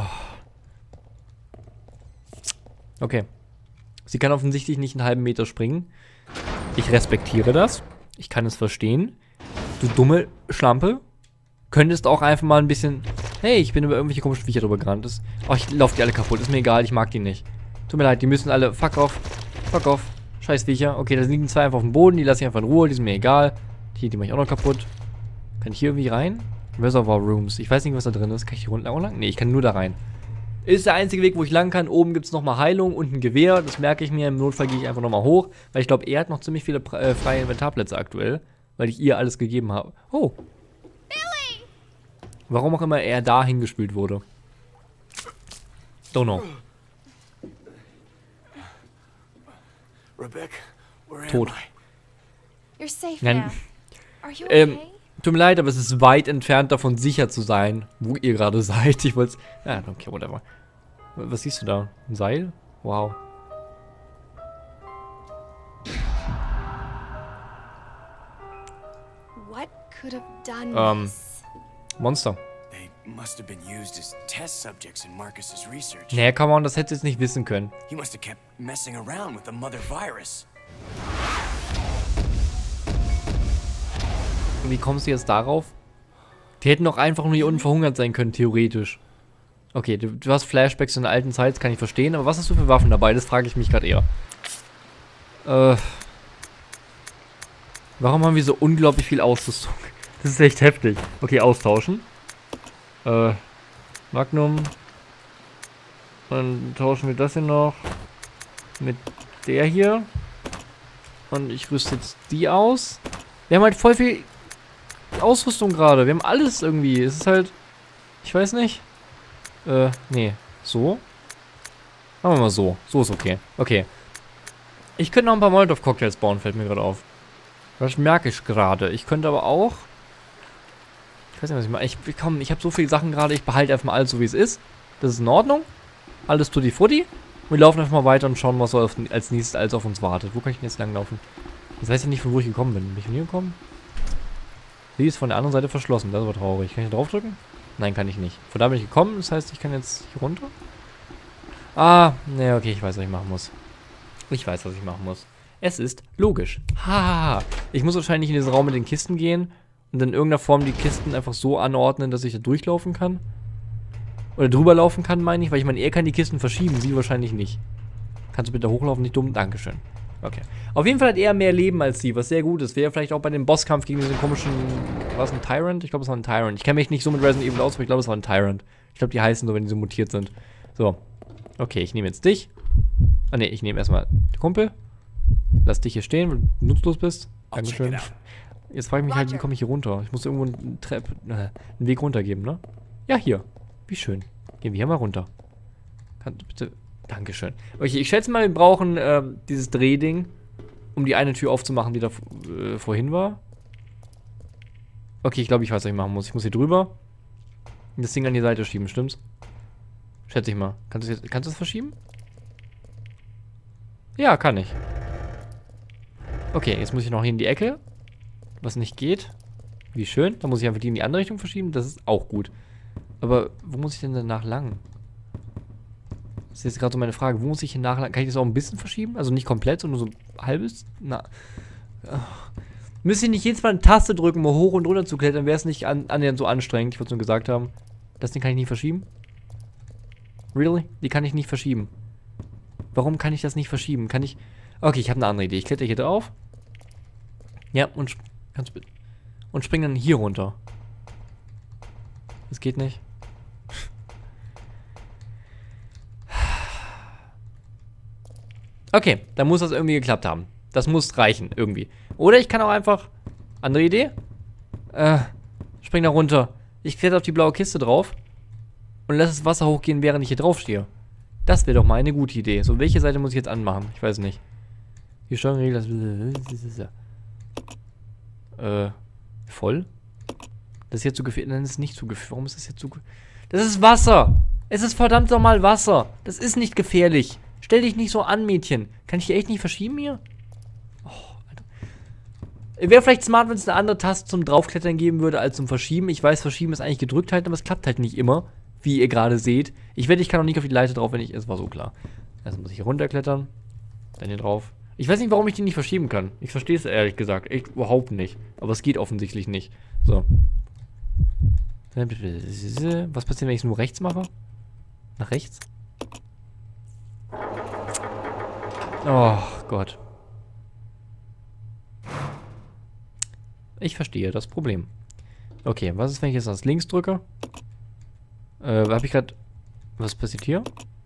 Okay. Sie kann offensichtlich nicht einen halben Meter springen. Ich respektiere das. Ich kann es verstehen. Du dumme Schlampe. Könntest auch einfach mal ein bisschen... Hey, ich bin über irgendwelche komischen Viecher drüber gerannt. Oh, ich laufe die alle kaputt. Ist mir egal, ich mag die nicht. Tut mir leid, die müssen alle... Fuck off. Fuck off. Scheiß Viecher. Okay, da liegen 2 einfach auf dem Boden. Die lasse ich einfach in Ruhe. Die sind mir egal. Die mache ich auch noch kaputt. Kann ich hier irgendwie rein? Reservoir Rooms. Ich weiß nicht, was da drin ist. Kann ich hier runter auch lang? Nee, ich kann nur da rein. Ist der einzige Weg, wo ich lang kann. Oben gibt es nochmal Heilung und ein Gewehr. Das merke ich mir. Im Notfall gehe ich einfach nochmal hoch. Weil ich glaube, er hat noch ziemlich viele freie Inventarplätze aktuell. Weil ich ihr alles gegeben habe. Oh. Billy! Warum auch immer er da hingespült wurde. Don't know. Rebecca, where Tot. am I? You're safe Nein. now. Are you okay? Tut mir leid, aber es ist weit entfernt davon, sicher zu sein, wo ihr gerade seid. Ich wollte es... Ja, okay, whatever. Was siehst du da? Ein Seil? Wow. What could have done this? Monster. They must have been used as test subjects in Marcus's research. Naja, come on, das hätte jetzt nicht wissen können. He must have kept messing around with the mother virus. Und wie kommst du jetzt darauf? Die hätten doch einfach nur hier unten verhungert sein können, theoretisch. Okay, du hast Flashbacks in der alten Zeit, das kann ich verstehen, aber was hast du für Waffen dabei? Das frage ich mich gerade eher. Warum haben wir so unglaublich viel Ausrüstung? Das ist echt heftig. Okay, austauschen. Magnum. Dann tauschen wir das hier noch mit der hier. Und ich rüste jetzt die aus. Wir haben halt voll viel Ausrüstung gerade. Wir haben alles irgendwie. Es ist halt... Ich weiß nicht. Nee. So? Machen wir mal so. So ist okay. Okay. Ich könnte noch ein paar Molotov-Cocktails bauen, fällt mir gerade auf. Das merke ich gerade. Ich könnte aber auch... Ich weiß nicht, was ich mache. Ich habe so viele Sachen gerade. Ich behalte einfach mal alles so, wie es ist. Das ist in Ordnung. Alles tutti frutti. Wir laufen einfach mal weiter und schauen, was so als nächstes alles auf uns wartet. Wo kann ich denn jetzt langlaufen? Das weiß ja nicht, von wo ich gekommen bin. Bin ich von hier gekommen? Sie ist von der anderen Seite verschlossen. Das ist aber traurig. Kann ich da draufdrücken? Nein, kann ich nicht. Von da bin ich gekommen. Das heißt, ich kann jetzt hier runter. Ah, ne, okay. Ich weiß, was ich machen muss. Ich weiß, was ich machen muss. Es ist logisch. Hahaha. Ich muss wahrscheinlich in diesen Raum mit den Kisten gehen und in irgendeiner Form die Kisten einfach so anordnen, dass ich da durchlaufen kann. Oder drüber laufen kann, meine ich. Weil ich meine, er kann die Kisten verschieben, sie wahrscheinlich nicht. Kannst du bitte hochlaufen? Nicht dumm? Dankeschön. Okay. Auf jeden Fall hat er mehr Leben als sie, was sehr gut ist. Wäre vielleicht auch bei dem Bosskampf gegen diesen komischen... War es ein Tyrant? Ich glaube, es war ein Tyrant. Ich kenne mich nicht so mit Resident Evil aus, aber ich glaube, es war ein Tyrant. Ich glaube, die heißen so, wenn die so mutiert sind. So. Okay, ich nehme jetzt dich. Ah, ne, ich nehme erstmal den Kumpel. Lass dich hier stehen, weil du nutzlos bist. Dankeschön. Jetzt frage ich mich halt, wie komme ich hier runter? Ich muss irgendwo einen Weg runtergeben, ne? Ja, hier. Wie schön. Gehen wir hier mal runter. Kannst du bitte... Dankeschön. Okay, ich schätze mal, wir brauchen dieses Drehding, um die eine Tür aufzumachen, die da vorhin war. Okay, ich glaube, ich weiß, was ich machen muss. Ich muss hier drüber und das Ding an die Seite schieben, stimmt's? Schätze ich mal. Kannst du das verschieben? Ja, kann ich. Okay, jetzt muss ich noch hier in die Ecke, was nicht geht. Wie schön. Dann muss ich einfach die in die andere Richtung verschieben. Das ist auch gut. Aber wo muss ich denn danach lang? Das ist jetzt gerade so meine Frage. Wo muss ich hier lang? Kann ich das auch ein bisschen verschieben? Also nicht komplett, sondern nur so halbes? Na. Müsste ich nicht jedes Mal eine Taste drücken, um hoch und runter zu klettern, wäre es nicht annähernd so anstrengend. Ich wollte es nur gesagt haben. Das Ding kann ich nicht verschieben? Really? Die kann ich nicht verschieben. Warum kann ich das nicht verschieben? Kann ich... Okay, ich habe eine andere Idee. Ich kletter hier drauf. Ja, und spring dann hier runter. Das geht nicht. Okay, dann muss das irgendwie geklappt haben. Das muss reichen, irgendwie. Oder ich kann auch einfach... Andere Idee? Spring da runter. Ich kletter auf die blaue Kiste drauf. Und lass das Wasser hochgehen, während ich hier drauf stehe. Das wäre doch mal eine gute Idee. So, welche Seite muss ich jetzt anmachen? Ich weiß nicht. Die Steuerregel... Voll? Das ist jetzt zu gefährlich. Nein, das ist nicht zu gefährlich. Warum ist das jetzt zu gefährlich? Das ist Wasser! Es ist verdammt nochmal Wasser! Das ist nicht gefährlich! Stell dich nicht so an, Mädchen. Kann ich die echt nicht verschieben hier? Oh, Alter. Wäre vielleicht smart, wenn es eine andere Taste zum Draufklettern geben würde, als zum Verschieben. Ich weiß, Verschieben ist eigentlich gedrückt halten, aber es klappt halt nicht immer, wie ihr gerade seht. Ich wette, ich kann auch nicht auf die Leiter drauf, wenn ich... Es war so klar. Also muss ich hier runterklettern. Dann hier drauf. Ich weiß nicht, warum ich die nicht verschieben kann. Ich verstehe es ehrlich gesagt. Echt überhaupt nicht. Aber es geht offensichtlich nicht. So. Was passiert, wenn ich es nur rechts mache? Nach rechts? Oh Gott. Ich verstehe das Problem. Okay, was ist, wenn ich jetzt das links drücke? Hab ich gerade... Was passiert hier?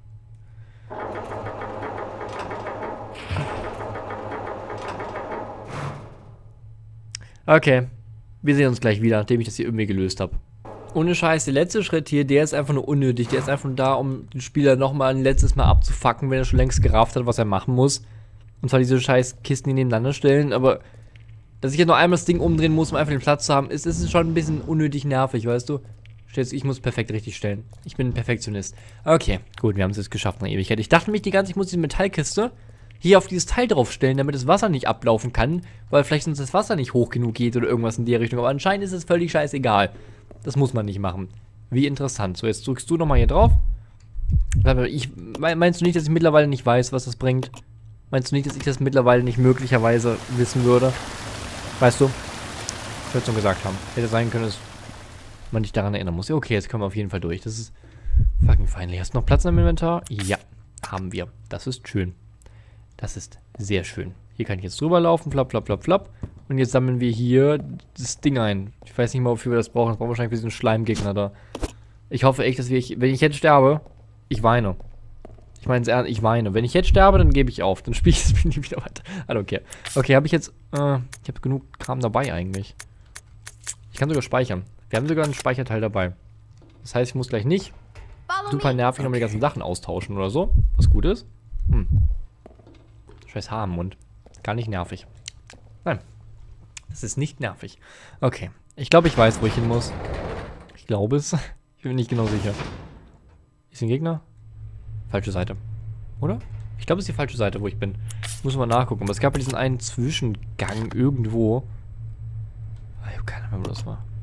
Okay. Wir sehen uns gleich wieder, nachdem ich das hier irgendwie gelöst habe. Ohne Scheiß, der letzte Schritt hier, der ist einfach nur unnötig. Der ist einfach nur da, um den Spieler nochmal ein letztes Mal abzufacken, wenn er schon längst gerafft hat, was er machen muss. Und zwar diese scheiß Kisten, die nebeneinander stellen. Aber, dass ich jetzt noch einmal das Ding umdrehen muss, um einfach den Platz zu haben, ist schon ein bisschen unnötig nervig, weißt du? Ich muss perfekt richtig stellen. Ich bin ein Perfektionist. Okay, gut, wir haben es jetzt geschafft nach Ewigkeit. Ich dachte nämlich die ganze Zeit, ich muss diese Metallkiste hier auf dieses Teil draufstellen, damit das Wasser nicht ablaufen kann, weil vielleicht sonst das Wasser nicht hoch genug geht oder irgendwas in der Richtung. Aber anscheinend ist es völlig scheißegal. Das muss man nicht machen. Wie interessant. So, jetzt drückst du nochmal hier drauf. Meinst du nicht, dass ich mittlerweile nicht weiß, was das bringt? Meinst du nicht, dass ich das mittlerweile nicht möglicherweise wissen würde? Weißt du? Ich würde es schon gesagt haben. Hätte sein können, dass man dich daran erinnern muss. Ja, okay, jetzt können wir auf jeden Fall durch. Das ist fucking Augenfeindlich. Hast du noch Platz im Inventar? Ja, haben wir. Das ist schön. Das ist sehr schön. Hier kann ich jetzt drüber laufen. Flapp, flapp, flapp, flapp. Und jetzt sammeln wir hier das Ding ein. Ich weiß nicht mal, wofür wir das brauchen. Das brauchen wir wahrscheinlich für diesen Schleimgegner da. Ich hoffe echt, dass wenn ich jetzt sterbe, ich weine. Ich meine es ernst, ich weine. Wenn ich jetzt sterbe, dann gebe ich auf. Dann spiele ich das Spiel nie wieder weiter. I don't care. Okay, habe ich jetzt... ich habe genug Kram dabei eigentlich. Ich kann sogar speichern. Wir haben sogar einen Speicherteil dabei. Das heißt, ich muss gleich nicht super nervig nochmal die ganzen Sachen austauschen oder so. Was gut ist. Scheiß Haar im Mund. Gar nicht nervig. Nein. Das ist nicht nervig. Okay. Ich glaube, ich weiß, wo ich hin muss. Ich glaube es. Ich bin mir nicht genau sicher. Ist ein Gegner? Falsche Seite. Oder? Ich glaube, es ist die falsche Seite, wo ich bin. Muss mal nachgucken. Aber es gab ja diesen einen Zwischengang irgendwo. Ich habe keine Ahnung, wo das war.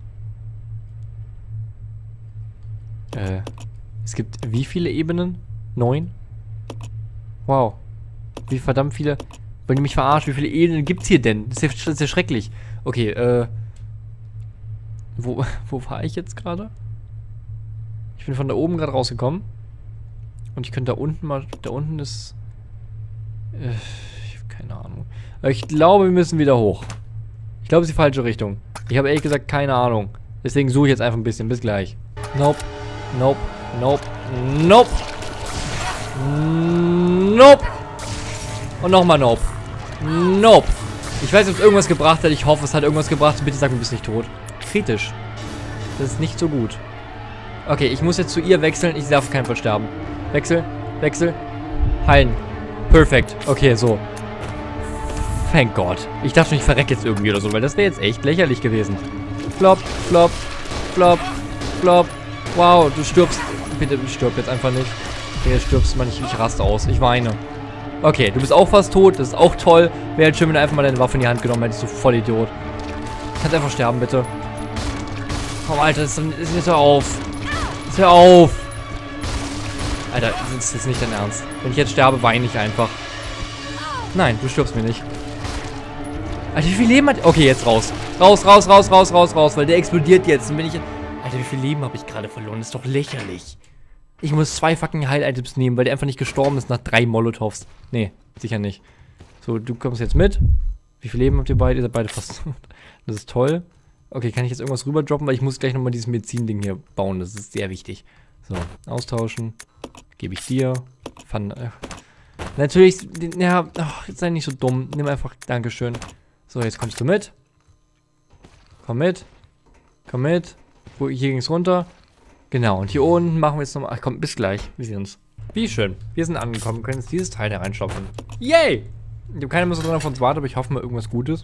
Es gibt wie viele Ebenen? 9? Wow. Wie verdammt viele... Wollen die mich verarschen? Wie viele Ebenen gibt's hier denn? Das ist ja schrecklich. Okay, Wo war ich jetzt gerade? Ich bin von da oben gerade rausgekommen. Und ich könnte da unten mal... Da unten ist... ich habe keine Ahnung. Aber ich glaube, wir müssen wieder hoch. Ich glaube, es ist die falsche Richtung. Ich habe ehrlich gesagt keine Ahnung. Deswegen suche ich jetzt einfach ein bisschen. Bis gleich. Nope. Nope. Nope. Nope. Nope. Und nochmal Nope. Nope. Ich weiß nicht, ob es irgendwas gebracht hat. Ich hoffe, es hat irgendwas gebracht. Bitte sag mir, du bist nicht tot. Kritisch. Das ist nicht so gut. Okay, ich muss jetzt zu ihr wechseln. Ich darf auf keinen Fall sterben. Wechsel. Wechsel. Heilen. Perfekt. Okay, so. Thank God. Ich dachte schon, ich verrecke jetzt irgendwie oder so, weil das wäre jetzt echt lächerlich gewesen. Flop, flop, flop, flop. Wow, du stirbst. Bitte, stirb jetzt einfach nicht. Okay, stirbst mal nicht. Ich raste aus. Ich weine. Okay, du bist auch fast tot. Das ist auch toll. Wäre halt schön, wenn du einfach mal deine Waffe in die Hand genommen hättest. Du Vollidiot. Kannst einfach sterben, bitte. Komm, Alter, jetzt hör auf. Jetzt hör auf. Alter, das ist jetzt nicht dein Ernst. Wenn ich jetzt sterbe, weine ich einfach. Nein, du stirbst mir nicht. Alter, wie viel Leben hat... Okay, jetzt raus. Raus, raus, raus, raus, raus, raus. Weil der explodiert jetzt. Und wenn ich... Alter, wie viel Leben habe ich gerade verloren? Das ist doch lächerlich. Ich muss 2 fucking Heil-Items nehmen, weil der einfach nicht gestorben ist nach 3 Molotovs. Nee, sicher nicht. So, du kommst jetzt mit. Wie viel Leben habt ihr beide? Ihr seid beide fast... Das ist toll. Okay, kann ich jetzt irgendwas rüber droppen? Weil ich muss gleich nochmal dieses Medizin-Ding hier bauen. Das ist sehr wichtig. So, austauschen. Gebe ich dir. Natürlich... Ja, ach, jetzt sei nicht so dumm. Nimm einfach... Dankeschön. So, jetzt kommst du mit. Komm mit. Komm mit. Hier ging es runter. Genau, und hier unten machen wir jetzt nochmal... Ach komm, bis gleich. Wir sehen uns. Wie schön. Wir sind angekommen. Wir können jetzt dieses Teil da reinstopfen. Yay! Ich habe keine Lust, dass einer von uns wartet, aber ich hoffe mal irgendwas Gutes.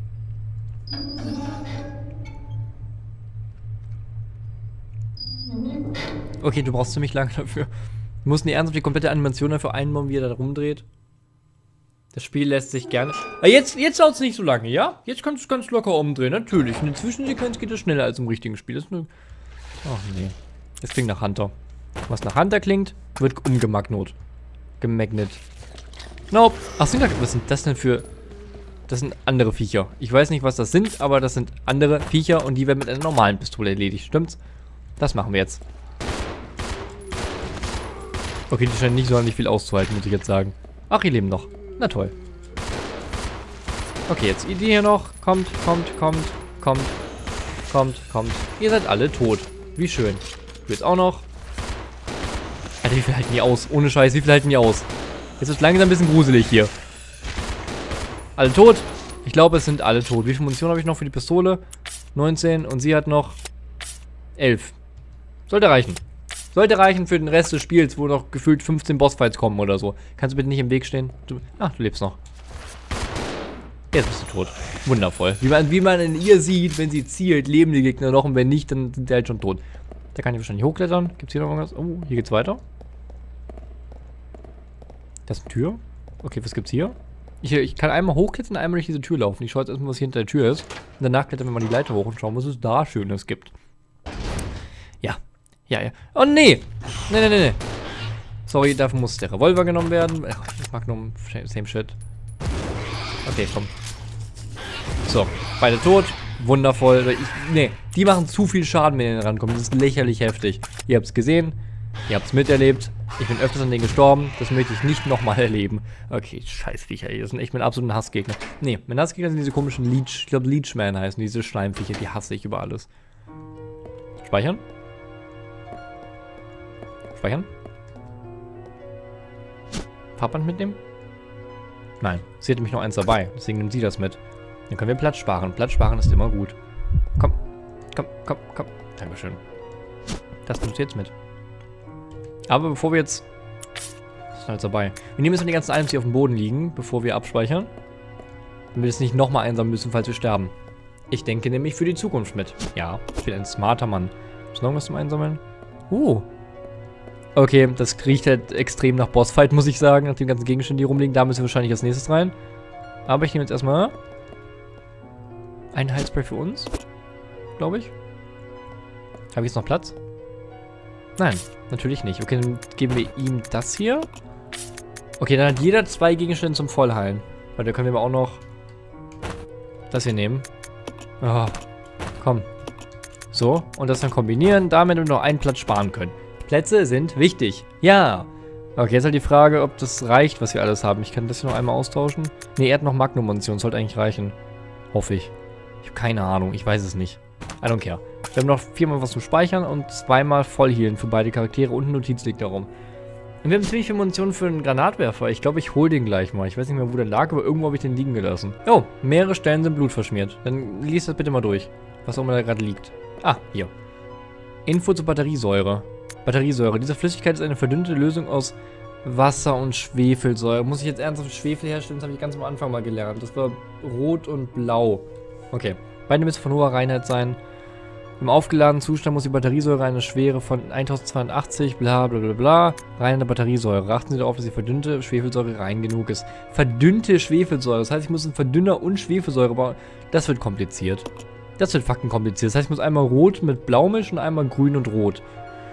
Okay, du brauchst ziemlich lange dafür. Du musst nicht ernsthaft die komplette Animation dafür einbauen, wie er da rumdreht. Das Spiel lässt sich gerne... Ah, jetzt dauert es nicht so lange, ja? Jetzt kannst du es ganz locker umdrehen, natürlich. In der Zwischensequenz geht es schneller als im richtigen Spiel. Das ist eine... Ach nee. Das klingt nach Hunter. Was nach Hunter klingt, wird umgemagnot. Gemagnet. Nope. Ach, was sind das denn für... Das sind andere Viecher. Ich weiß nicht, was das sind, aber das sind andere Viecher und die werden mit einer normalen Pistole erledigt. Stimmt's? Das machen wir jetzt. Okay, die scheinen nicht so viel auszuhalten, muss ich jetzt sagen. Ach, ihr leben noch. Na toll. Okay, jetzt die hier noch. Kommt, kommt, kommt, kommt, kommt, kommt. Ihr seid alle tot. Wie schön. Du jetzt auch noch. Alter, wie viel halten die aus? Ohne Scheiß, wie viel halten die aus? Jetzt ist es langsam ein bisschen gruselig hier. Alle tot? Ich glaube, es sind alle tot. Wie viel Munition habe ich noch für die Pistole? 19 und sie hat noch 11. Sollte reichen. Sollte reichen für den Rest des Spiels, wo noch gefühlt 15 Bossfights kommen oder so. Kannst du bitte nicht im Weg stehen? Ach, du lebst noch. Jetzt bist du tot. Wundervoll. Wie man in ihr sieht, wenn sie zielt, leben die Gegner noch und wenn nicht, dann sind die halt schon tot. Da kann ich wahrscheinlich hochklettern. Gibt es hier noch irgendwas? Oh, hier geht's weiter. Das ist eine Tür. Okay, was gibt's hier? Ich kann einmal hochklettern, einmal durch diese Tür laufen. Ich schaue jetzt erstmal, was hier hinter der Tür ist. Und danach klettern wir mal die Leiter hoch und schauen, was es da Schönes gibt. Ja. Ja, ja. Oh, nee. Nee. Sorry, dafür muss der Revolver genommen werden. Ach, das Magnum, same shit. Okay, komm. So, beide tot. Wundervoll. Nee, die machen zu viel Schaden, wenn die rankommen. Das ist lächerlich heftig. Ihr habt es gesehen. Ihr habt es miterlebt. Ich bin öfters an denen gestorben. Das möchte ich nicht nochmal erleben. Okay, Scheißviecher, ey. Das sind echt mein absoluter Hassgegner. Nee, meine Hassgegner sind diese komischen Leech. Ich glaube, Leechman heißen diese Schleimviecher. Die hasse ich über alles. Speichern? Speichern? Farbband mitnehmen? Nein, sie hat nämlich noch eins dabei. Deswegen nimmt sie das mit. Dann können wir Platz sparen. Platz sparen ist immer gut. Komm. Komm, komm, komm. Dankeschön. Das nimmst du jetzt mit. Aber bevor wir jetzt... Was ist denn jetzt dabei? Wir nehmen jetzt mal die ganzen Items, die auf dem Boden liegen, bevor wir abspeichern. Damit wir es nicht nochmal einsammeln müssen, falls wir sterben. Ich denke nämlich für die Zukunft mit. Ja, ich bin ein smarter Mann. Ist noch irgendwas zum Einsammeln? Okay, das riecht halt extrem nach Bossfight, muss ich sagen. Nach den ganzen Gegenständen, die rumliegen. Da müssen wir wahrscheinlich als nächstes rein. Aber ich nehme jetzt erstmal ein Heilspray für uns. Glaube ich. Habe ich jetzt noch Platz? Nein, natürlich nicht. Okay, dann geben wir ihm das hier. Okay, dann hat jeder 2 Gegenstände zum Vollheilen. Weil da können wir aber auch noch das hier nehmen. Oh, komm. So, und das dann kombinieren, damit wir noch einen Platz sparen können. Plätze sind wichtig. Ja. Okay, jetzt halt die Frage, ob das reicht, was wir alles haben. Ich kann das hier noch einmal austauschen. Ne, er hat noch Magnum-Munition. Sollte eigentlich reichen. Hoffe ich. Ich habe keine Ahnung. Ich weiß es nicht. I don't care. Wir haben noch 4-mal was zum Speichern und 2-mal Vollhealen für beide Charaktere und eine Notiz liegt darum. Und wir haben ziemlich viel Munition für einen Granatwerfer. Ich glaube, ich hole den gleich mal. Ich weiß nicht mehr, wo der lag, aber irgendwo habe ich den liegen gelassen. Oh, mehrere Stellen sind blutverschmiert. Dann lies das bitte mal durch. Was auch immer da gerade liegt. Ah, hier. Info zur Batteriesäure. Batteriesäure. Diese Flüssigkeit ist eine verdünnte Lösung aus Wasser und Schwefelsäure. Muss ich jetzt ernsthaft Schwefel herstellen? Das habe ich ganz am Anfang mal gelernt. Das war rot und blau. Okay. Beide müssen von hoher Reinheit sein. Im aufgeladenen Zustand muss die Batteriesäure eine Schwere von 1082, bla bla bla bla. Rein in der Batteriesäure. Achten Sie darauf, dass die verdünnte Schwefelsäure rein genug ist. Verdünnte Schwefelsäure. Das heißt, ich muss einen Verdünner und Schwefelsäure bauen. Das wird kompliziert. Das wird fucking kompliziert. Das heißt, ich muss einmal rot mit blau mischen und einmal grün und rot.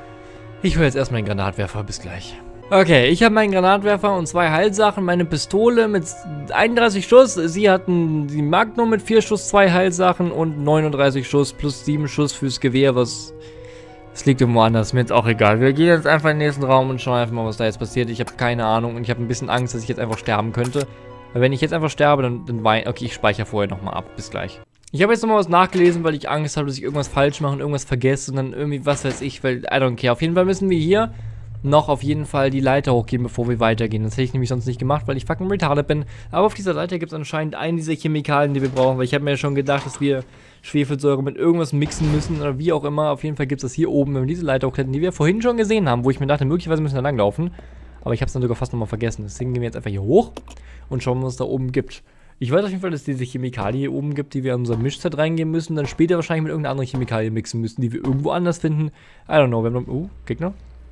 Ich hole jetzt erstmal den Granatwerfer. Bis gleich. Okay, ich habe meinen Granatwerfer und 2 Heilsachen. Meine Pistole mit 31 Schuss. Sie hatten die Magnum mit 4 Schuss, 2 Heilsachen und 39 Schuss plus 7 Schuss fürs Gewehr. Das liegt irgendwo anders. Mir jetzt auch egal. Wir gehen jetzt einfach in den nächsten Raum und schauen einfach mal, was da jetzt passiert. Ich habe keine Ahnung und ich habe ein bisschen Angst, dass ich jetzt einfach sterben könnte. Weil wenn ich jetzt einfach sterbe, dann weine. Okay, ich speichere vorher nochmal ab. Bis gleich. Ich habe jetzt nochmal was nachgelesen, weil ich Angst habe, dass ich irgendwas falsch mache und irgendwas vergesse und dann irgendwie, was weiß ich, weil I don't care. Auf jeden Fall müssen wir hier noch auf jeden Fall die Leiter hochgehen, bevor wir weitergehen. Das hätte ich nämlich sonst nicht gemacht, weil ich fucking retarded bin. Aber auf dieser Leiter gibt es anscheinend einen dieser Chemikalien, die wir brauchen, weil ich habe mir ja schon gedacht, dass wir Schwefelsäure mit irgendwas mixen müssen oder wie auch immer. Auf jeden Fall gibt es das hier oben, wenn wir diese Leiter hochklettern, die wir vorhin schon gesehen haben, wo ich mir dachte, möglicherweise müssen wir langlaufen. Aber ich habe es dann sogar fast nochmal vergessen. Deswegen gehen wir jetzt einfach hier hoch und schauen, was es da oben gibt. Ich weiß auf jeden Fall, dass es diese Chemikalie hier oben gibt, die wir in unser Mischset reingeben müssen. Dann später wahrscheinlich mit irgendeiner anderen Chemikalie mixen müssen, die wir irgendwo anders finden. I don't know. Wir haben noch, Gegner.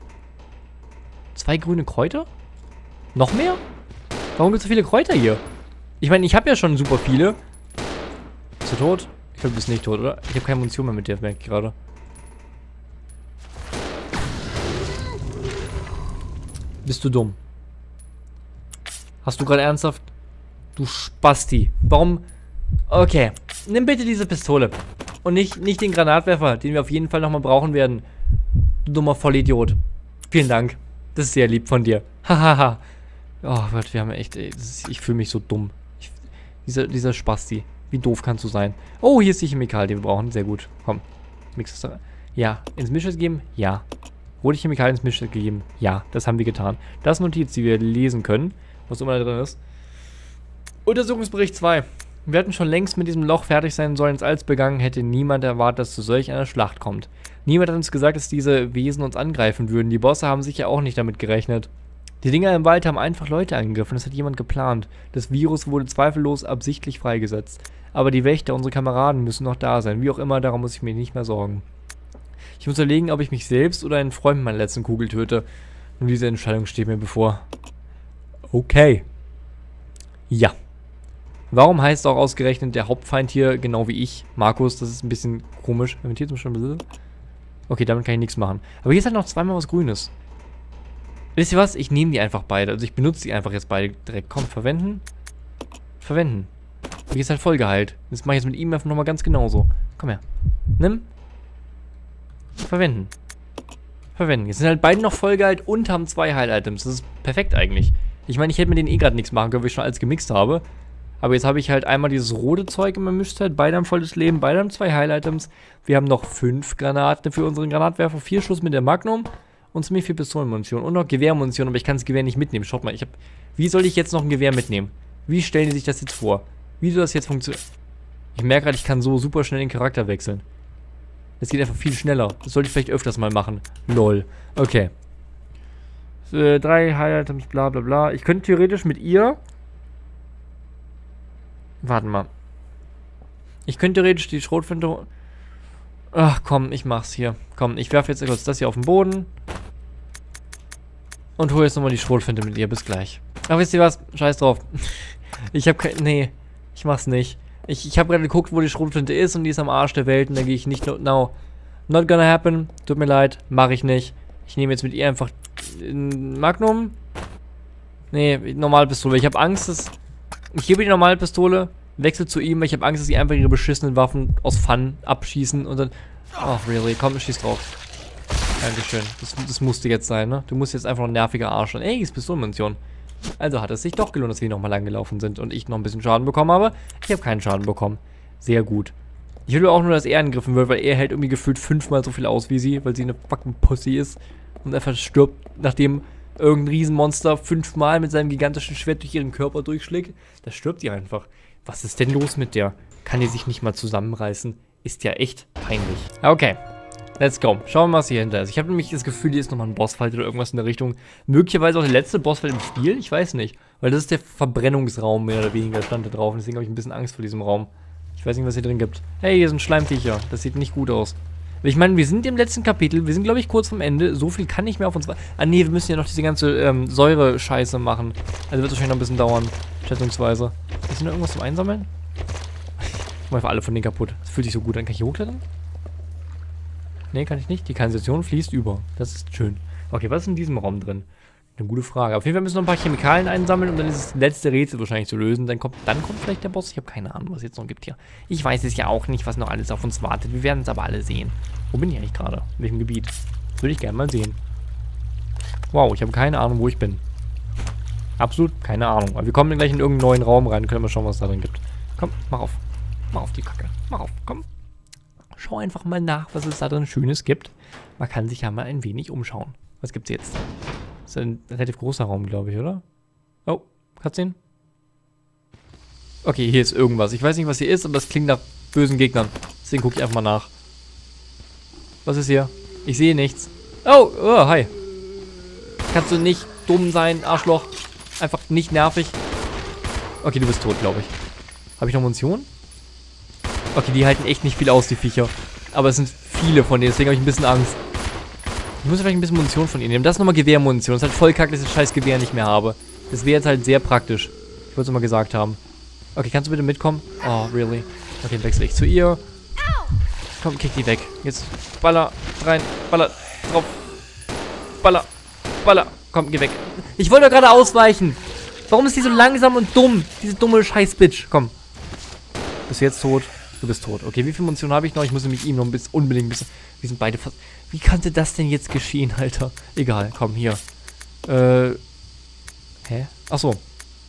2 grüne Kräuter? Noch mehr? Warum gibt es so viele Kräuter hier? Ich meine, ich habe ja schon super viele. Bist du tot? Ich glaube, du bist nicht tot, oder? Ich habe keine Munition mehr mit dir, merke ich gerade. Bist du dumm? Hast du gerade ernsthaft... Du Spasti. Warum? Okay. Nimm bitte diese Pistole. Und nicht den Granatwerfer, den wir auf jeden Fall nochmal brauchen werden. Du dummer Vollidiot. Vielen Dank. Das ist sehr lieb von dir. Hahaha. Oh Gott, wir haben echt... Ey, ich fühle mich so dumm. Dieser Spasti. Wie doof kannst du sein? Oh, hier ist die Chemikalie, die wir brauchen. Sehr gut. Komm. Mix es da. Ja. Ins Mischset geben? Ja. Rote Chemikalien ins Mischset gegeben? Ja. Das haben wir getan. Das ist eine Notiz, die wir lesen können. Was immer da drin ist. Untersuchungsbericht 2. Wir hätten schon längst mit diesem Loch fertig sein sollen, als begangen hätte niemand erwartet, dass zu solch einer Schlacht kommt. Niemand hat uns gesagt, dass diese Wesen uns angreifen würden. Die Bosse haben sicher auch nicht damit gerechnet. Die Dinger im Wald haben einfach Leute angegriffen. Das hat jemand geplant. Das Virus wurde zweifellos absichtlich freigesetzt. Aber die Wächter, unsere Kameraden, müssen noch da sein. Wie auch immer, darum muss ich mir nicht mehr sorgen. Ich muss überlegen, ob ich mich selbst oder einen Freund mit meiner letzten Kugel töte. Nun, diese Entscheidung steht mir bevor. Okay. Ja. Warum heißt auch ausgerechnet der Hauptfeind hier, genau wie ich, Markus? Das ist ein bisschen komisch. Okay, damit kann ich nichts machen. Aber hier ist halt noch 2-mal was Grünes. Wisst ihr was? Ich nehme die einfach beide. Also ich benutze die einfach jetzt beide direkt. Komm, verwenden. Verwenden. Hier ist halt voll geheilt. Das mache ich jetzt mit ihm einfach nochmal ganz genauso. Komm her. Nimm. Verwenden. verwenden. Jetzt sind halt beide noch vollgeheilt und haben 2 Heil-Items. Das ist perfekt eigentlich. Ich meine, ich hätte mit denen eh gerade nichts machen können, weil ich schon alles gemixt habe. Aber jetzt habe ich halt einmal dieses rote Zeug immer mischt halt. Beide haben volles Leben, beide haben 2 Heil-Items. Wir haben noch 5 Granaten für unseren Granatwerfer, 4 Schuss mit der Magnum und ziemlich viel Pistolenmunition und noch Gewehrmunition, aber ich kann das Gewehr nicht mitnehmen. Schaut mal, wie soll ich jetzt noch ein Gewehr mitnehmen? Wie stellen die sich das jetzt vor? Wie soll das jetzt funktionieren? Ich merke gerade, ich kann so super schnell den Charakter wechseln. Das geht einfach viel schneller. Das sollte ich vielleicht öfters mal machen. Lol. Okay. 3 Heil-Items, bla bla bla. Ich könnte theoretisch mit ihr... Warten mal. Ich könnte theoretisch die Schrotflinte... Ach komm, ich mach's hier. Komm, ich werfe jetzt kurz das hier auf den Boden. Und hole jetzt nochmal die Schrotflinte mit ihr. Bis gleich. Aber wisst ihr was? Scheiß drauf. Ich hab kein... Nee, ich mach's nicht. Ich habe gerade geguckt, wo die Schrotflinte ist und die ist am Arsch der Welt und da gehe ich nicht... No. Not gonna happen. Tut mir leid. Mache ich nicht. Ich nehme jetzt mit ihr einfach... Magnum? Nee, normale Pistole. Ich habe Angst, dass... Ich gebe die normale Pistole, wechsle zu ihm, weil ich habe Angst, dass sie einfach ihre beschissenen Waffen aus Fun abschießen und dann... Oh, really? Komm, schieß drauf. Dankeschön. Das musste jetzt sein, ne? Du musst jetzt einfach ein nerviger Arsch sein. Ey, ist Pistolenmunition. Also hat es sich doch gelohnt, dass wir nochmal lang gelaufen sind und ich noch ein bisschen Schaden bekommen habe. Ich habe keinen Schaden bekommen. Sehr gut. Ich will auch nur, dass er angegriffen wird, weil er hält irgendwie gefühlt 5-mal so viel aus wie sie, weil sie eine fucking Pussy ist und einfach stirbt, nachdem irgendein Riesenmonster 5-mal mit seinem gigantischen Schwert durch ihren Körper durchschlägt. Da stirbt sie einfach. Was ist denn los mit der? Kann die sich nicht mal zusammenreißen? Ist ja echt peinlich. Okay. Let's go. Schauen wir mal, was hier hinter ist. Ich habe nämlich das Gefühl, hier ist nochmal ein Bossfight oder irgendwas in der Richtung. Möglicherweise auch der letzte Bossfight im Spiel. Ich weiß nicht. Weil das ist der Verbrennungsraum, mehr oder weniger, stand da drauf. Und deswegen habe ich ein bisschen Angst vor diesem Raum. Ich weiß nicht, was hier drin gibt. Hey, hier sind Schleimviecher. Das sieht nicht gut aus. Ich meine, wir sind im letzten Kapitel. Wir sind, glaube ich, kurz vom Ende. So viel kann nicht mehr auf uns... Ah, nee, wir müssen ja noch diese ganze Säure-Scheiße machen. Also wird es wahrscheinlich noch ein bisschen dauern. Schätzungsweise. Ist hier noch irgendwas zum Einsammeln? Ich mache einfach alle von denen kaputt. Das fühlt sich so gut an. Kann ich hier hochklettern? Nee, kann ich nicht. Die Kanalisation fließt über. Das ist schön. Okay, was ist in diesem Raum drin? Eine gute Frage. Auf jeden Fall müssen wir noch ein paar Chemikalien einsammeln und dann ist das letzte Rätsel wahrscheinlich zu lösen. Dann kommt vielleicht der Boss. Ich habe keine Ahnung, was es jetzt noch gibt hier. Ich weiß es ja auch nicht, was noch alles auf uns wartet. Wir werden es aber alle sehen. Wo bin ich eigentlich gerade? In welchem Gebiet? Das würde ich gerne mal sehen. Wow, ich habe keine Ahnung, wo ich bin. Absolut keine Ahnung. Aber wir kommen gleich in irgendeinen neuen Raum rein. Können wir schauen, was da drin gibt. Komm, mach auf. Mach auf die Kacke. Mach auf, komm. Schau einfach mal nach, was es da drin Schönes gibt. Man kann sich ja mal ein wenig umschauen. Was gibt's jetzt? Das ist ein relativ großer Raum, glaube ich, oder? Oh, Cutscene? Okay, hier ist irgendwas. Ich weiß nicht, was hier ist, aber das klingt nach bösen Gegnern. Deswegen gucke ich einfach mal nach. Was ist hier? Ich sehe nichts. Oh, hi. Kannst du nicht dumm sein, Arschloch? Einfach nicht nervig. Okay, du bist tot, glaube ich. Habe ich noch Munition? Okay, die halten echt nicht viel aus, die Viecher. Aber es sind viele von denen, deswegen habe ich ein bisschen Angst. Ich muss vielleicht ein bisschen Munition von ihnen nehmen. Das ist nochmal Gewehrmunition. Das ist halt voll kacke, dass ich das scheiß Gewehr nicht mehr habe. Das wäre jetzt halt sehr praktisch. Ich wollte es mal gesagt haben. Okay, kannst du bitte mitkommen? Oh, really? Okay, dann wechsle ich zu ihr. Komm, kick die weg. Jetzt baller rein, baller drauf. Baller, baller. Komm, geh weg. Ich wollte doch gerade ausweichen. Warum ist die so langsam und dumm? Diese dumme Scheiß-Bitch. Komm. Bist du jetzt tot? Du bist tot. Okay, wie viel Munition habe ich noch? Ich muss nämlich ihm noch unbedingt ein bisschen... Wir sind beide fast... Wie konnte das denn jetzt geschehen, Alter? Egal, komm, hier. Hä? Achso.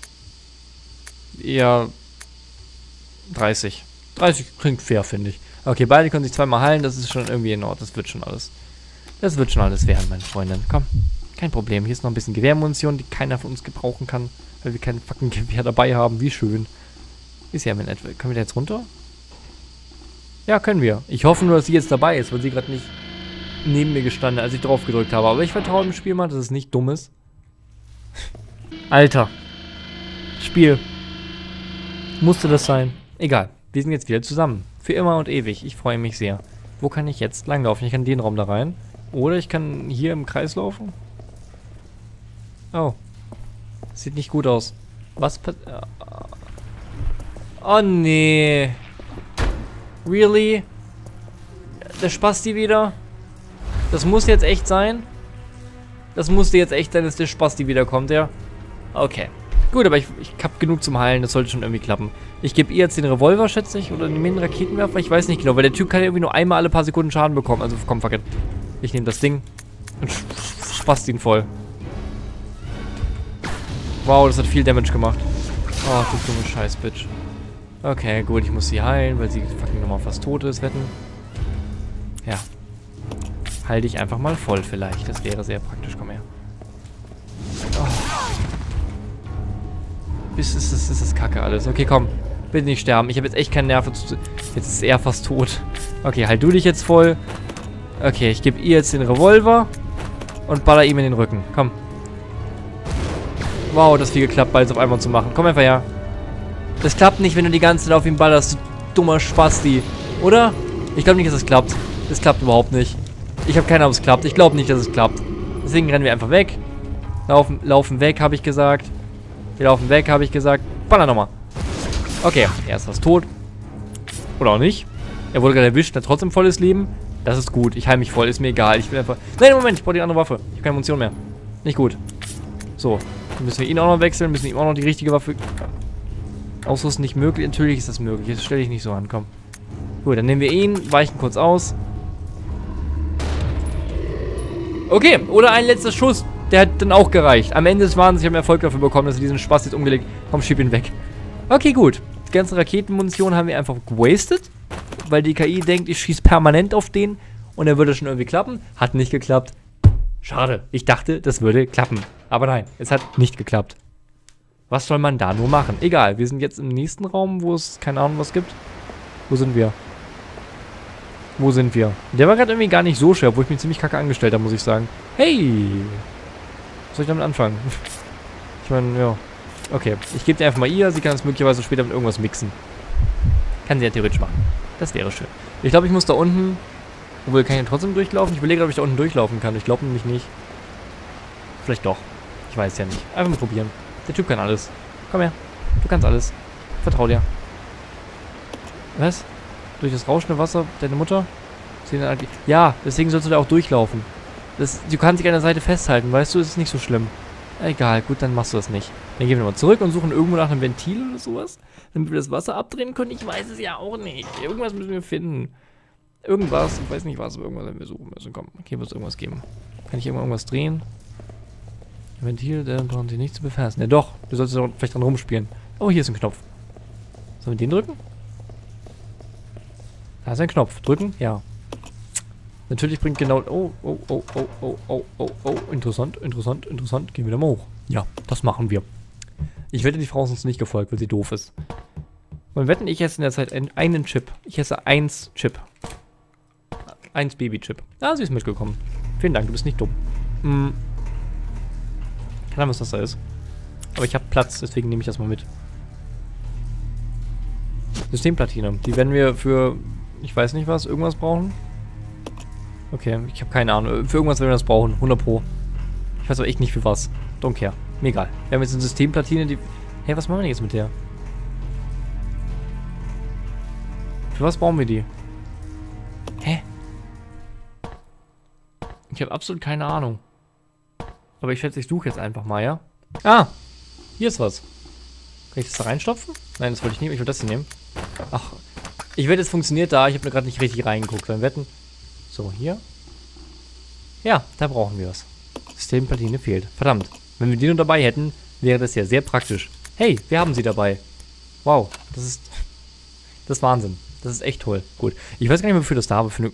Ja... 30. 30 klingt fair, finde ich. Okay, beide können sich zweimal heilen. Das ist schon irgendwie in Ordnung. Das wird schon alles. Das wird schon alles werden, meine Freundin. Komm. Kein Problem. Hier ist noch ein bisschen Gewehrmunition, die keiner von uns gebrauchen kann. Weil wir kein fucking Gewehr dabei haben. Wie schön. Ist ja in etwa. Können wir da jetzt runter? Ja, können wir. Ich hoffe nur, dass sie jetzt dabei ist, weil sie gerade nicht neben mir gestanden, als ich drauf gedrückt habe. Aber ich vertraue dem Spiel mal, dass es nicht dumm ist. Alter. Spiel. Musste das sein? Egal. Wir sind jetzt wieder zusammen. Für immer und ewig. Ich freue mich sehr. Wo kann ich jetzt langlaufen? Ich kann den Raum da rein. Oder ich kann hier im Kreis laufen. Oh. Sieht nicht gut aus. Was passiert? Oh, nee. Really? Der Spasti wieder? Das muss jetzt echt sein? Das musste jetzt echt sein, dass der Spasti wiederkommt, ja? Okay. Gut, aber ich habe genug zum Heilen. Das sollte schon irgendwie klappen. Ich gebe ihr jetzt den Revolver, schätze ich. Oder den Raketenwerfer. Ich weiß nicht genau. Weil der Typ kann ja irgendwie nur einmal alle paar Sekunden Schaden bekommen. Also komm, fuck it. Ich nehme das Ding. Und spast ihn voll. Wow, das hat viel Damage gemacht. Oh, du dumme Scheiß-Bitch. Okay, gut, ich muss sie heilen, weil sie fucking nochmal fast tot ist, wetten. Ja. Heil dich einfach mal voll vielleicht. Das wäre sehr praktisch. Komm her. Oh. Ist das kacke alles. Okay, komm. Bitte nicht sterben. Ich habe jetzt echt keinen Nerv. Jetzt ist er fast tot. Okay, halt du dich jetzt voll. Okay, ich gebe ihr jetzt den Revolver und baller ihm in den Rücken. Komm. Wow, das hat viel geklappt, beides auf einmal zu machen. Komm einfach her. Das klappt nicht, wenn du die ganze Zeit auf ihn ballerst, du dummer Spasti. Oder? Ich glaube nicht, dass es klappt. Es klappt überhaupt nicht. Ich habe keine Ahnung, ob es klappt. Ich glaube nicht, dass es klappt. Deswegen rennen wir einfach weg. Laufen weg, habe ich gesagt. Wir laufen weg, habe ich gesagt. Baller nochmal. Okay, er ist fast tot. Oder auch nicht. Er wurde gerade erwischt, hat trotzdem volles Leben. Das ist gut. Ich heile mich voll, ist mir egal. Ich will einfach... Nein, Moment, ich brauche die andere Waffe. Ich habe keine Munition mehr. Nicht gut. So, dann müssen wir ihn auch noch wechseln. Müssen ihm auch noch die richtige Waffe... Ausrüsten nicht möglich. Natürlich ist das möglich. Jetzt stelle ich nicht so an, komm. Gut, dann nehmen wir ihn, weichen kurz aus. Okay, oder ein letzter Schuss. Der hat dann auch gereicht. Am Ende des Wahns, ich habe Erfolg dafür bekommen, dass wir diesen Spaß jetzt umgelegt. Komm, schieb ihn weg. Okay, gut. Die ganze Raketenmunition haben wir einfach gewastet. Weil die KI denkt, ich schieße permanent auf den. Und dann würde es schon irgendwie klappen. Hat nicht geklappt. Schade. Ich dachte, das würde klappen. Aber nein, es hat nicht geklappt. Was soll man da nur machen? Egal, wir sind jetzt im nächsten Raum, wo es keine Ahnung was gibt. Wo sind wir? Wo sind wir? Der war gerade irgendwie gar nicht so schwer, wo ich mich ziemlich kacke angestellt habe, muss ich sagen. Hey! Was soll ich damit anfangen? Ich meine, ja. Okay, ich gebe dir einfach mal ihr. Sie kann es möglicherweise später mit irgendwas mixen. Kann sie ja theoretisch machen. Das wäre schön. Ich glaube, ich muss da unten... Obwohl, kann ich ja trotzdem durchlaufen? Ich überlege, ob ich da unten durchlaufen kann. Ich glaube nämlich nicht. Vielleicht doch. Ich weiß ja nicht. Einfach mal probieren. Der Typ kann alles. Komm her. Du kannst alles. Vertrau dir. Was? Durch das rauschende Wasser deine Mutter? Ja, deswegen sollst du da auch durchlaufen. Du kannst dich an der Seite festhalten, weißt du? Es ist nicht so schlimm. Egal, gut, dann machst du das nicht. Dann gehen wir nochmal zurück und suchen irgendwo nach einem Ventil oder sowas, damit wir das Wasser abdrehen können. Ich weiß es ja auch nicht. Irgendwas müssen wir finden. Irgendwas, ich weiß nicht was, aber irgendwas werden wir suchen müssen. Komm, hier wird es irgendwas geben. Kann ich irgendwas drehen? Ventil, der brauchen sie nicht zu befestigen. Ja doch, du solltest doch vielleicht dran rumspielen. Oh, hier ist ein Knopf. Sollen wir den drücken? Da ist ein Knopf. Drücken? Ja. Natürlich bringt genau... Oh. Interessant. Gehen wir da mal hoch. Ja, das machen wir. Ich wette, die Frau ist uns nicht gefolgt, weil sie doof ist. Und wetten, ich esse in der Zeit einen Chip. Ich esse 1 Chip. 1 Baby-Chip. Ah, sie ist mitgekommen. Vielen Dank, du bist nicht dumm. Keine Ahnung, was das da ist. Aber ich habe Platz, deswegen nehme ich das mal mit. Systemplatine. Die werden wir für... Ich weiß nicht was, irgendwas brauchen. Okay, ich habe keine Ahnung. Für irgendwas werden wir das brauchen. 100 Pro. Ich weiß aber echt nicht für was. Don't care. Mir egal. Wir haben jetzt eine Systemplatine, die... Hey, was machen wir denn jetzt mit der? Für was brauchen wir die? Hä? Ich habe absolut keine Ahnung. Aber ich schätze, ich suche jetzt einfach mal, ja? Ah! Hier ist was. Kann ich das da reinstopfen? Nein, das wollte ich nehmen. Ich will das hier nehmen. Ach. Ich wette, es funktioniert da. Ich habe mir gerade nicht richtig reingeguckt. Dann wetten. So, hier. Ja, da brauchen wir es. Systemplatine fehlt. Verdammt. Wenn wir die nur dabei hätten, wäre das ja sehr praktisch. Hey, wir haben sie dabei. Wow, das ist Wahnsinn. Das ist echt toll. Gut. Ich weiß gar nicht mehr, wofür das da habe. Für eine...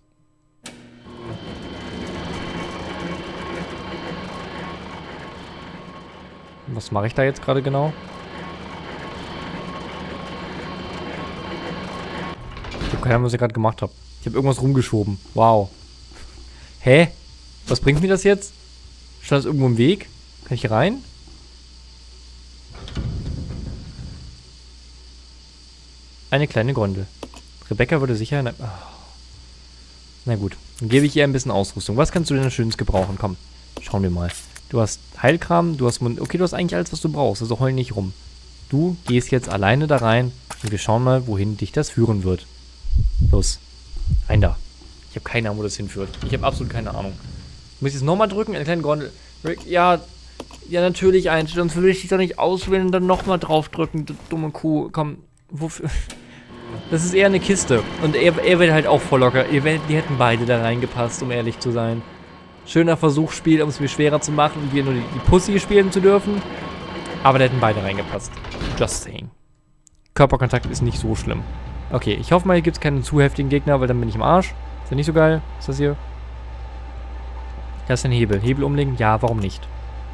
Was mache ich da jetzt gerade genau? Ich habe keine Ahnung, was ich gerade gemacht habe. Ich habe irgendwas rumgeschoben. Wow. Hä? Was bringt mir das jetzt? Stand das irgendwo im Weg? Kann ich hier rein? Eine kleine Gondel. Rebecca würde sicher... Na gut. Dann gebe ich ihr ein bisschen Ausrüstung. Was kannst du denn Schönes gebrauchen? Komm, schauen wir mal. Du hast Heilkram, du hast... Okay, du hast eigentlich alles, was du brauchst. Also heul nicht rum. Du gehst jetzt alleine da rein und wir schauen mal, wohin dich das führen wird. Los. Rein da. Ich habe keine Ahnung, wo das hinführt. Ich habe absolut keine Ahnung. Muss ich jetzt nochmal drücken? Eine kleine Gondel. Rick, ja, natürlich einstellen. Sonst will ich dich doch nicht auswählen und dann nochmal draufdrücken, du dumme Kuh. Komm, wofür? Das ist eher eine Kiste. Und er wird halt auch voll locker. Die hätten beide da reingepasst, um ehrlich zu sein. Schöner Versuchsspiel, um es mir schwerer zu machen und wir nur die Pussy spielen zu dürfen. Aber da hätten beide reingepasst. Just saying. Körperkontakt ist nicht so schlimm. Okay, ich hoffe mal, hier gibt es keinen zu heftigen Gegner, weil dann bin ich im Arsch. Ist ja nicht so geil. Was ist das hier? Da ist ein Hebel. Hebel umlegen? Ja, warum nicht?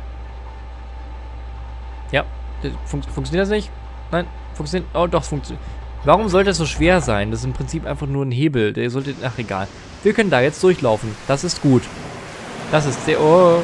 Ja. Funktioniert das nicht? Nein. Funktioniert. Oh, doch, es funktioniert. Warum sollte das so schwer sein? Das ist im Prinzip einfach nur ein Hebel. Der sollte. Ach, egal. Wir können da jetzt durchlaufen. Das ist gut. Das ist sehr. Oh.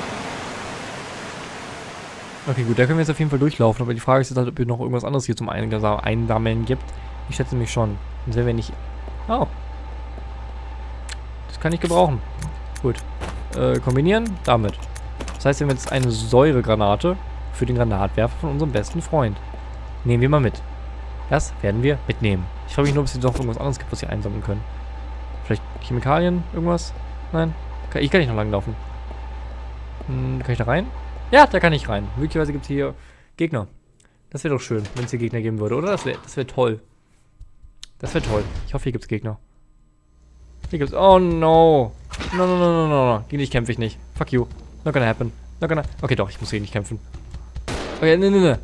Okay, gut. Da können wir jetzt auf jeden Fall durchlaufen. Aber die Frage ist jetzt halt, ob es noch irgendwas anderes hier zum Einsammeln gibt. Ich schätze mich schon. Sonst werden wir nicht. Oh. Das kann ich gebrauchen. Gut. Kombinieren damit. Das heißt, wir haben jetzt eine Säuregranate für den Granatwerfer von unserem besten Freund. Nehmen wir mal mit. Das werden wir mitnehmen. Ich frage mich nur, ob es hier noch irgendwas anderes gibt, was wir einsammeln können. Vielleicht Chemikalien? Irgendwas? Nein? Ich kann nicht noch langlaufen. Kann ich da rein? Ja, da kann ich rein. Möglicherweise gibt es hier Gegner. Das wäre doch schön, wenn es hier Gegner geben würde, oder? Das wäre toll. Das wäre toll. Ich hoffe, hier gibt es Gegner. Hier gibt's. Oh no. No. Gegen dich kämpfe ich nicht. Fuck you. Not gonna happen. Not gonna. Okay, doch, ich muss gegen dich kämpfen. Okay, ne.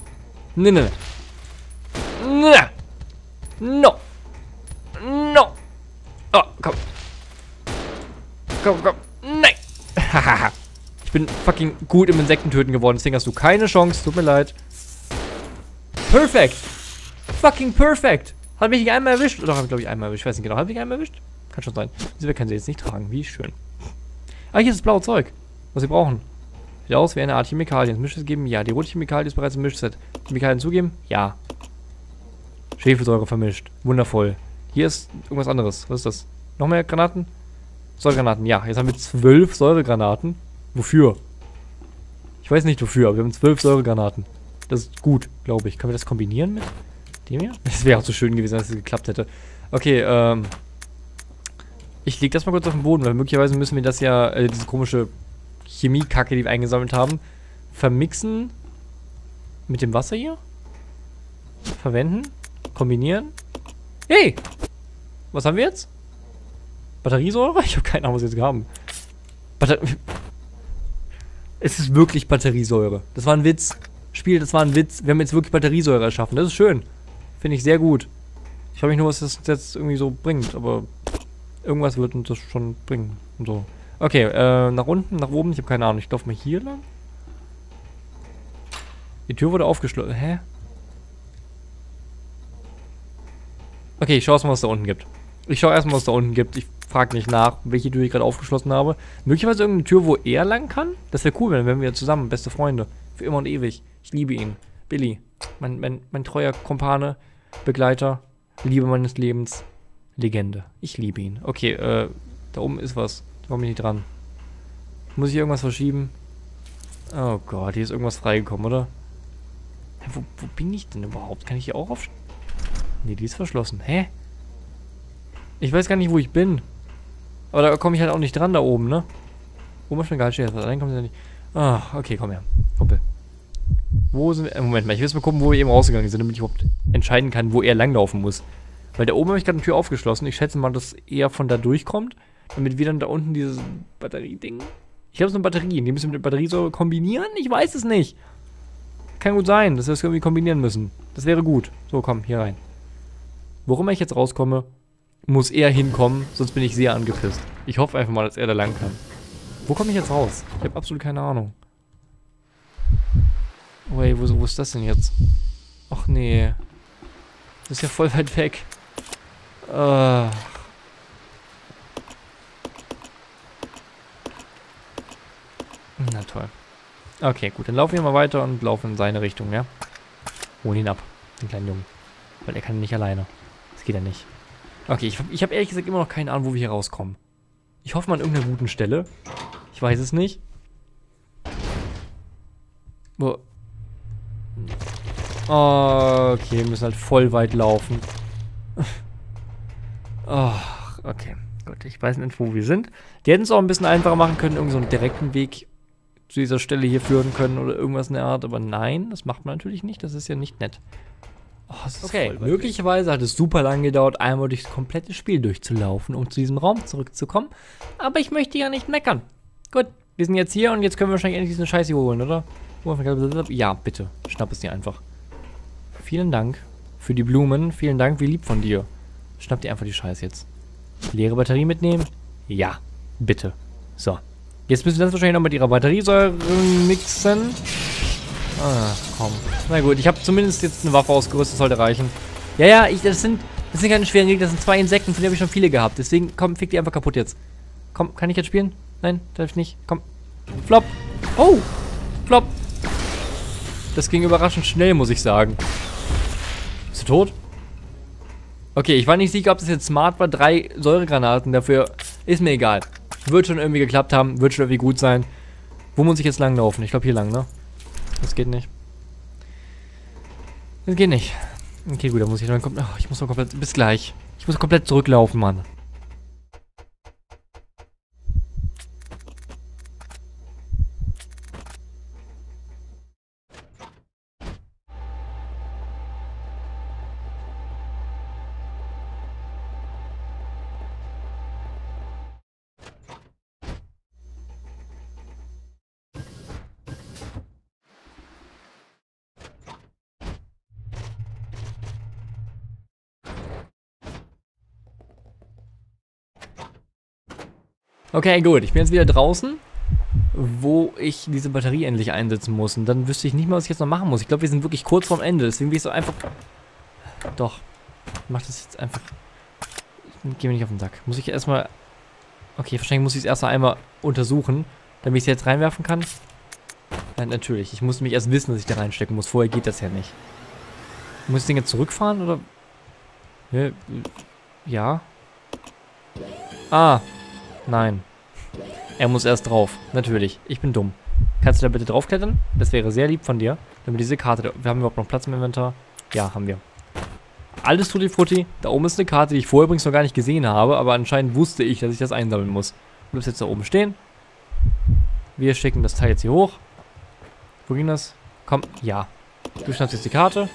No. Oh, komm. Nein. Hahaha. Ich bin fucking gut im Insektentöten geworden. Deswegen hast du keine Chance. Tut mir leid. Perfekt. Fucking perfekt. Hat mich nicht einmal erwischt? Oder habe ich, glaube ich, einmal erwischt? Ich weiß nicht genau. Hat mich einmal erwischt? Kann schon sein. Diese können sie jetzt nicht tragen. Wie schön. Ah, hier ist das blaue Zeug. Was sie brauchen. Sieht aus wie eine Art Chemikalien. Mischset geben? Ja. Die rote Chemikalie ist bereits im Mischset. Chemikalien zugeben? Ja. Schwefelsäure vermischt. Wundervoll. Hier ist irgendwas anderes. Was ist das? Noch mehr Granaten? Säuregranaten. Ja. Jetzt haben wir 12 Säuregranaten. Wofür? Ich weiß nicht wofür, aber wir haben 12 Säuregranaten. Das ist gut, glaube ich. Können wir das kombinieren mit dem hier? Das wäre auch so schön gewesen, dass es geklappt hätte. Okay, ich lege das mal kurz auf den Boden, weil möglicherweise müssen wir das ja, diese komische Chemiekacke, die wir eingesammelt haben, vermixen mit dem Wasser hier. Verwenden. Kombinieren. Hey! Was haben wir jetzt? Batteriesäure? Ich habe keine Ahnung, was wir jetzt haben. Es ist wirklich Batteriesäure. Das war ein Witz. Spiel, das war ein Witz. Wir haben jetzt wirklich Batteriesäure erschaffen. Das ist schön. Finde ich sehr gut. Ich frage mich nur, was das jetzt irgendwie so bringt, aber irgendwas wird uns das schon bringen. Und so. Okay, nach unten, nach oben, ich habe keine Ahnung. Ich laufe mal hier lang. Die Tür wurde aufgeschlossen. Hä? Okay, ich schaue erstmal, was da unten gibt. Ich frage nicht nach, welche Tür ich gerade aufgeschlossen habe. Möglicherweise irgendeine Tür, wo er lang kann? Das wäre cool, wenn wir zusammen, beste Freunde. Für immer und ewig. Ich liebe ihn. Billy. Mein treuer Kumpane, Begleiter, Liebe meines Lebens, Legende. Ich liebe ihn. Okay, da oben ist was. Da komme ich nicht dran. Muss ich irgendwas verschieben? Oh Gott, hier ist irgendwas freigekommen, oder? Hä, wo bin ich denn überhaupt? Kann ich hier auch auf... Nee, die ist verschlossen. Hä? Ich weiß gar nicht, wo ich bin. Aber da komme ich halt auch nicht dran, da oben, ne? Oben ist schon geil, steht. Allein kommt ja nicht... Ah, okay, komm her. Kumpel. Wo sind wir? Moment mal, ich will jetzt mal gucken, wo wir eben rausgegangen sind, damit ich überhaupt entscheiden kann, wo er langlaufen muss. Weil da oben habe ich gerade eine Tür aufgeschlossen. Ich schätze mal, dass er von da durchkommt, damit wir dann da unten dieses Batterieding... Ich glaube, es ist eine Batterie. Die müssen wir mit der Batteriesäure kombinieren? Ich weiß es nicht. Kann gut sein, dass wir es irgendwie kombinieren müssen. Das wäre gut. So, komm, hier rein. Worum ich jetzt rauskomme, muss er hinkommen, sonst bin ich sehr angepisst. Ich hoffe einfach mal, dass er da lang kann. Wo komme ich jetzt raus? Ich habe absolut keine Ahnung. Oh ey, wo ist das denn jetzt? Ach nee. Das ist ja voll weit weg. Na toll. Okay, gut. Dann laufen wir mal weiter und laufen in seine Richtung, ja? Hol ihn ab, den kleinen Jungen. Weil er kann nicht alleine. Das geht ja nicht. Okay, ich hab ehrlich gesagt immer noch keine Ahnung, wo wir hier rauskommen. Ich hoffe mal an irgendeiner guten Stelle. Ich weiß es nicht. Wo? Okay, wir müssen halt voll weit laufen. Oh, okay. Gut, ich weiß nicht, wo wir sind. Die hätten es auch ein bisschen einfacher machen können, irgend so einen direkten Weg zu dieser Stelle hier führen können oder irgendwas in der Art. Aber nein, das macht man natürlich nicht. Das ist ja nicht nett. Oh, okay, möglicherweise hat es super lang gedauert, einmal durchs komplette Spiel durchzulaufen, um zu diesem Raum zurückzukommen. Aber ich möchte ja nicht meckern. Gut, wir sind jetzt hier und jetzt können wir wahrscheinlich endlich diesen Scheiß hier holen, oder? Ja, bitte. Schnapp es dir einfach. Vielen Dank für die Blumen. Vielen Dank, wie lieb von dir. Schnapp dir einfach die Scheiße jetzt. Leere Batterie mitnehmen? Ja, bitte. So. Jetzt müssen wir das wahrscheinlich noch mit ihrer Batteriesäure mixen. Ah, komm. Na gut, ich habe zumindest jetzt eine Waffe ausgerüstet, das sollte reichen. Ja, das sind keine schweren Gegner, das sind 2 Insekten, von denen habe ich schon viele gehabt. Deswegen, komm, fick die einfach kaputt jetzt. Komm, kann ich jetzt spielen? Nein, darf ich nicht. Komm. Flop. Oh, Flop. Das ging überraschend schnell, muss ich sagen. Bist du tot? Okay, ich war nicht sicher, ob das jetzt smart war. 3 Säuregranaten dafür. Ist mir egal. Wird schon irgendwie geklappt haben. Wird schon irgendwie gut sein. Wo muss ich jetzt langlaufen? Ich glaube hier lang, ne? Das geht nicht. Das geht nicht. Okay, gut, dann muss ich dann komplett... Oh, ich muss noch komplett... Bis gleich. Ich muss komplett zurücklaufen, Mann. Okay, gut. Ich bin jetzt wieder draußen, wo ich diese Batterie endlich einsetzen muss. Und dann wüsste ich nicht mehr, was ich jetzt noch machen muss. Ich glaube, wir sind wirklich kurz vorm Ende. Deswegen will ich so einfach... Doch. Ich mach das jetzt einfach... Geh mir nicht auf den Sack. Muss ich erstmal... Okay, wahrscheinlich muss ich es erst einmal untersuchen, damit ich es jetzt reinwerfen kann. Ja, natürlich. Ich muss mich erst wissen, dass ich da reinstecken muss. Vorher geht das ja nicht. Muss ich das Ding jetzt zurückfahren, oder? Ja. Ah. Nein. Er muss erst drauf. Natürlich. Ich bin dumm. Kannst du da bitte draufklettern? Das wäre sehr lieb von dir. Damit diese Karte... Wir haben überhaupt noch Platz im Inventar. Ja, haben wir. Alles tutti frutti. Da oben ist eine Karte, die ich vorher übrigens noch gar nicht gesehen habe. Aber anscheinend wusste ich, dass ich das einsammeln muss. Du bleibst jetzt da oben stehen. Wir schicken das Teil jetzt hier hoch. Wo ging das? Komm. Ja. Du schnappst jetzt die Karte.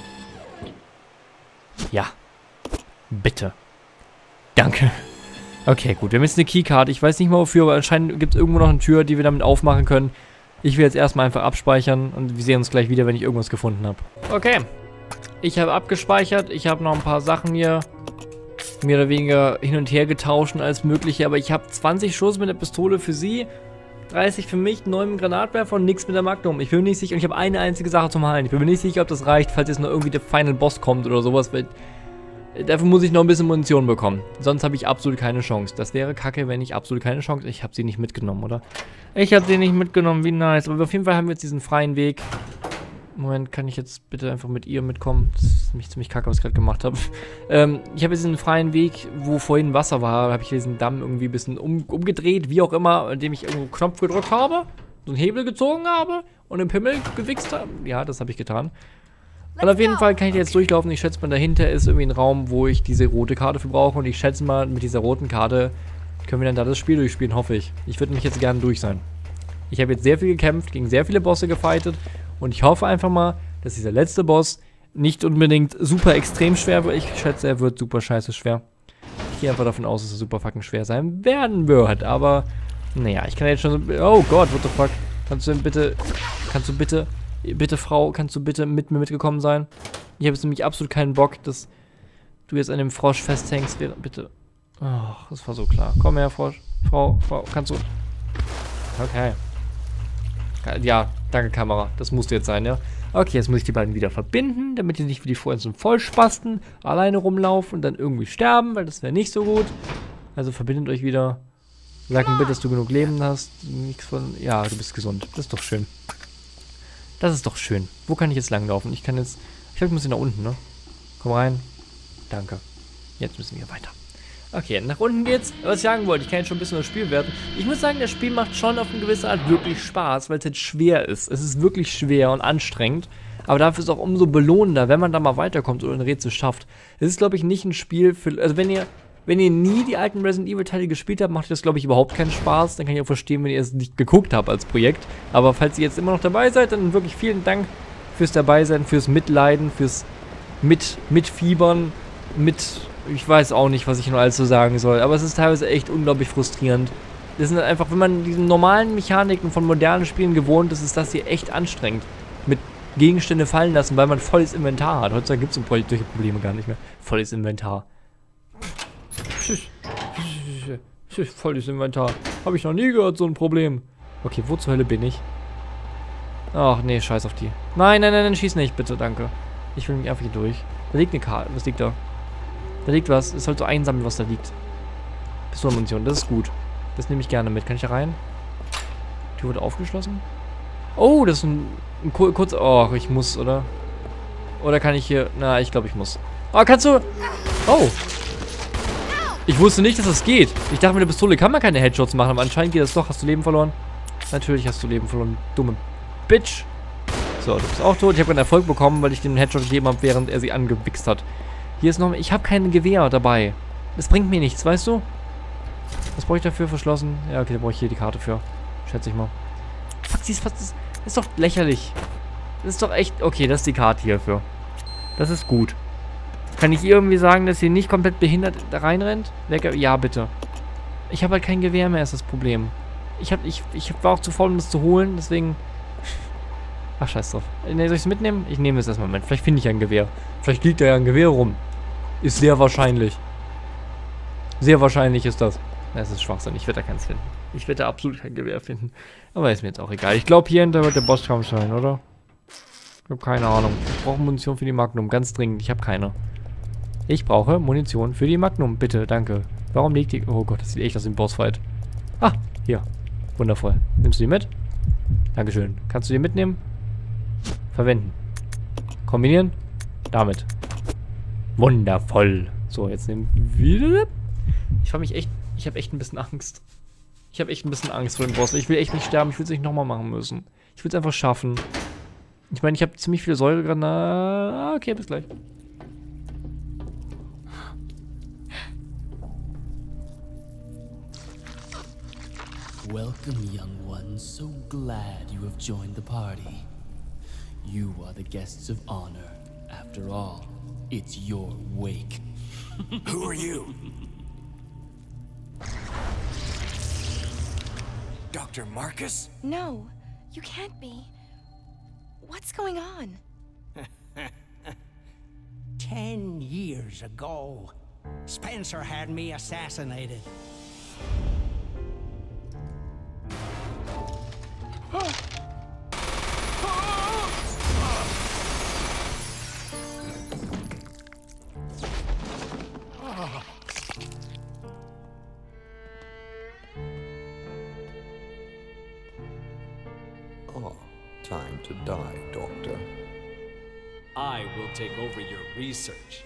Ja. Bitte. Danke. Okay, gut. Wir haben jetzt eine Keycard. Ich weiß nicht mal wofür, aber anscheinend gibt es irgendwo noch eine Tür, die wir damit aufmachen können. Ich will jetzt erstmal einfach abspeichern und wir sehen uns gleich wieder, wenn ich irgendwas gefunden habe. Okay. Ich habe abgespeichert. Ich habe noch ein paar Sachen hier mehr oder weniger hin und her getauscht und alles mögliche. Aber ich habe 20 Schuss mit der Pistole für sie, 30 für mich, 9 mit Granatwerfer und nichts mit der Magnum. Ich bin mir nicht sicher und ich habe eine einzige Sache zum Heilen. Ich bin mir nicht sicher, ob das reicht, falls jetzt noch irgendwie der Final Boss kommt oder sowas, weil... Dafür muss ich noch ein bisschen Munition bekommen. Sonst habe ich absolut keine Chance. Das wäre kacke, wenn ich absolut keine Chance... Ich habe sie nicht mitgenommen, oder? Ich habe sie nicht mitgenommen, wie nice. Aber auf jeden Fall haben wir jetzt diesen freien Weg. Moment, kann ich jetzt bitte einfach mit ihr mitkommen? Das ist nämlich ziemlich kacke, was ich gerade gemacht habe. Ich habe jetzt diesen freien Weg, wo vorhin Wasser war. Habe ich diesen Damm irgendwie ein bisschen umgedreht, wie auch immer, indem ich irgendwo einen Knopf gedrückt habe, so einen Hebel gezogen habe und im Pimmel gewichst habe. Ja, das habe ich getan. Und auf jeden Fall kann ich jetzt durchlaufen. Ich schätze mal, dahinter ist irgendwie ein Raum, wo ich diese rote Karte für brauche. Und ich schätze mal, mit dieser roten Karte können wir dann da das Spiel durchspielen, hoffe ich. Ich würde mich jetzt gerne durch sein. Ich habe jetzt sehr viel gekämpft, gegen sehr viele Bosse gefightet. Und ich hoffe einfach mal, dass dieser letzte Boss nicht unbedingt super extrem schwer wird. Ich schätze, er wird super scheiße schwer. Ich gehe einfach davon aus, dass er super fucking schwer sein werden wird. Aber, naja, ich kann jetzt schon so... Oh Gott, what the fuck? Kannst du bitte, Frau, kannst du bitte mit mir mitgekommen sein? Ich habe jetzt nämlich absolut keinen Bock, dass du jetzt an dem Frosch festhängst. Bitte. Oh, das war so klar. Komm her, Frosch. Frau, kannst du... Okay. Ja, danke, Kamera. Das musste jetzt sein, ja? Okay, jetzt muss ich die beiden wieder verbinden, damit die nicht wie die vorhin so Vollspasten alleine rumlaufen und dann irgendwie sterben, weil das wäre nicht so gut. Also verbindet euch wieder. Sag mir bitte, dass du genug Leben hast. Nichts von... Ja, du bist gesund. Das ist doch schön. Das ist doch schön. Wo kann ich jetzt langlaufen? Ich kann jetzt... Ich glaube, ich muss hier nach unten, ne? Komm rein. Danke. Jetzt müssen wir weiter. Okay, nach unten geht's. Was ich sagen wollte, ich kann jetzt schon ein bisschen das Spiel werten. Ich muss sagen, das Spiel macht schon auf eine gewisse Art wirklich Spaß, weil es jetzt schwer ist. Es ist wirklich schwer und anstrengend. Aber dafür ist es auch umso belohnender, wenn man da mal weiterkommt oder ein Rätsel schafft. Es ist, glaube ich, nicht ein Spiel für... Also wenn ihr nie die alten Resident Evil Teile gespielt habt, macht das, glaube ich, überhaupt keinen Spaß. Dann kann ich auch verstehen, wenn ihr es nicht geguckt habt als Projekt. Aber falls ihr jetzt immer noch dabei seid, dann wirklich vielen Dank fürs Dabeisein, fürs Mitleiden, fürs Mitfiebern, ich weiß auch nicht, was ich noch alles so sagen soll. Aber es ist teilweise echt unglaublich frustrierend. Das sind einfach, wenn man diesen normalen Mechaniken von modernen Spielen gewohnt ist, ist das hier echt anstrengend. Mit Gegenstände fallen lassen, weil man volles Inventar hat. Heutzutage gibt es solche Probleme gar nicht mehr. Volles Inventar. Volles Inventar. Habe ich noch nie gehört, so ein Problem. Okay, wo zur Hölle bin ich? Ach, nee, scheiß auf die. Nein, nein, nein, nein, schieß nicht, bitte, danke. Ich will mich einfach hier durch. Da liegt eine Karte. Was liegt da? Da liegt was. Es sollte so einsammeln, was da liegt. Pistolenmunition, das ist gut. Das nehme ich gerne mit. Kann ich da rein? Die wurde aufgeschlossen. Oh, das ist ein kurz... Oh, ich muss, oder? Oder kann ich hier... Na, ich glaube, ich muss. Oh, kannst du... Oh. Ich wusste nicht, dass das geht. Ich dachte, mit der Pistole kann man keine Headshots machen, aber anscheinend geht das doch. Hast du Leben verloren? Natürlich hast du Leben verloren. Dumme Bitch. So, du bist auch tot. Ich habe einen Erfolg bekommen, weil ich dem Headshot gegeben habe, während er sie angewichst hat. Hier ist noch... Ich habe kein Gewehr dabei. Das bringt mir nichts, weißt du? Was brauche ich dafür? Verschlossen? Ja, okay, da brauche ich hier die Karte für. Schätze ich mal. Fuck, sie ist fast... Das ist doch lächerlich. Das ist doch echt... Okay, das ist die Karte hierfür. Das ist gut. Kann ich irgendwie sagen, dass sie nicht komplett behindert da reinrennt? Ja, bitte. Ich habe halt kein Gewehr mehr, ist das Problem. Ich war auch zu faul, um das zu holen, deswegen... Ach, scheiß drauf. Ne, soll ich es mitnehmen? Ich nehme es erstmal mit. Vielleicht finde ich ein Gewehr. Vielleicht liegt da ja ein Gewehr rum. Ist sehr wahrscheinlich. Sehr wahrscheinlich ist das. Das ist Schwachsinn. Ich werde da keins finden. Ich werde da absolut kein Gewehr finden. Aber ist mir jetzt auch egal. Ich glaube, hier hinter wird der Bosskampf sein, oder? Ich habe keine Ahnung. Ich brauche Munition für die Magnum. Ganz dringend. Ich habe keine. Ich brauche Munition für die Magnum. Bitte, danke. Warum liegt die... Oh Gott, das sieht echt aus wie ein Bossfight. Ah, hier. Wundervoll. Nimmst du die mit? Dankeschön. Kannst du die mitnehmen? Verwenden. Kombinieren. Damit. Wundervoll. So, jetzt nehmen wir... Ich frage mich echt... Ich habe echt ein bisschen Angst. Ich habe echt ein bisschen Angst vor dem Boss. Ich will echt nicht sterben. Ich will es nicht nochmal machen müssen. Ich will es einfach schaffen. Ich meine, ich habe ziemlich viele Säuregranaten. Okay, bis gleich. Welcome, young ones. So glad you have joined the party. You are the guests of honor. After all, it's your wake. Who are you? Dr. Marcus? No, you can't be. What's going on? 10 years ago, Spencer had me assassinated. Oh, time to die, Doctor. I will take over your research.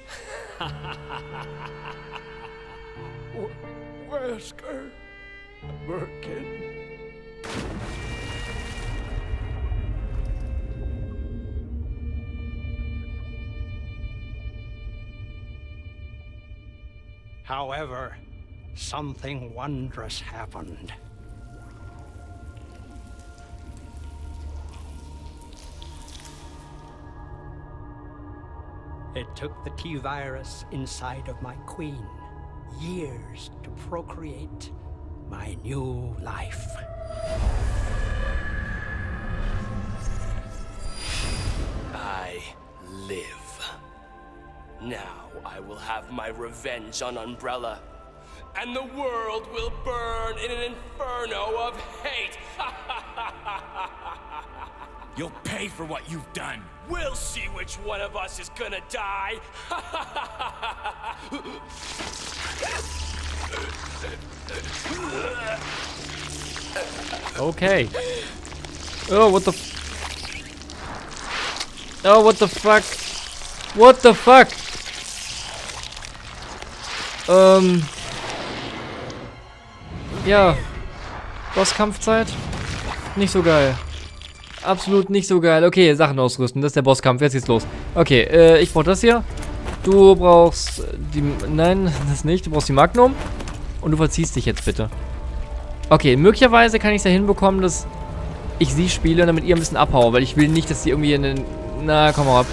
Wesker, Birkin. However, something wondrous happened. It took the T-virus inside of my queen years to procreate my new life. I live. Now I will have my revenge on Umbrella, and the world will burn in an inferno of hate. You'll pay for what you've done. We'll see which one of us is gonna die. Okay. Oh, what the... Oh, what the fuck? What the fuck? Ja. Bosskampfzeit? Nicht so geil. Absolut nicht so geil. Okay, Sachen ausrüsten. Das ist der Bosskampf. Jetzt geht's los. Okay, ich brauche das hier. Du brauchst die... Nein, das nicht. Du brauchst die Magnum. Und du verziehst dich jetzt bitte. Okay, möglicherweise kann ich es ja hinbekommen, dass ich sie spiele und damit ihr ein bisschen abhaue. Weil ich will nicht, dass sie irgendwie in den... Na, komm mal ab.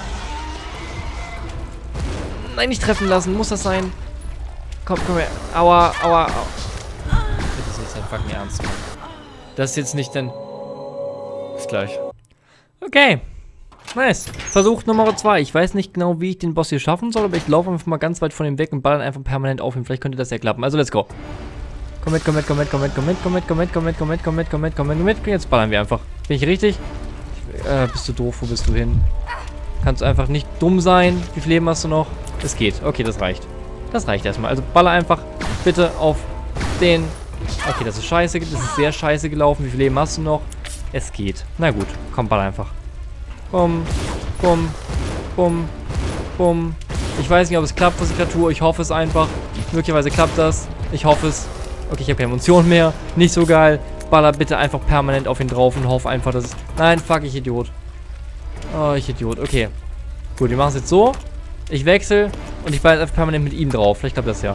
Nein, nicht treffen lassen. Muss das sein? Komm her. Aua, aua, aua. Bitte ist nicht sein fucking ernst. Das ist jetzt nicht denn... Bis gleich. Okay. Nice. Versuch Nummer 2. Ich weiß nicht genau, wie ich den Boss hier schaffen soll, aber ich laufe einfach mal ganz weit von ihm weg und ballern einfach permanent auf ihn. Vielleicht könnte das ja klappen. Also, let's go. Komm mit, komm mit, komm mit, komm mit, komm mit, komm mit, komm mit, komm mit, komm mit, komm mit, komm mit, komm mit, komm mit. Jetzt ballern wir einfach. Bin ich richtig? Bist du doof? Wo bist du hin? Kannst du einfach nicht dumm sein? Wie viel Leben hast du noch? Es geht. Okay, das reicht. Das reicht erstmal. Also baller einfach bitte auf den... Okay, das ist scheiße. Das ist sehr scheiße gelaufen. Wie viel Leben hast du noch? Es geht. Na gut. Komm, baller einfach. Bumm, bumm, bumm, bumm. Ich weiß nicht, ob es klappt, was ich da tue. Ich hoffe es einfach. Möglicherweise klappt das. Ich hoffe es. Okay, ich habe keine Munition mehr. Nicht so geil. Baller bitte einfach permanent auf ihn drauf und hoffe einfach, dass es... Nein, fuck, ich Idiot. Oh, ich Idiot. Okay. Gut, wir machen es jetzt so. Ich wechsle und ich baller einfach permanent mit ihm drauf. Vielleicht klappt das ja.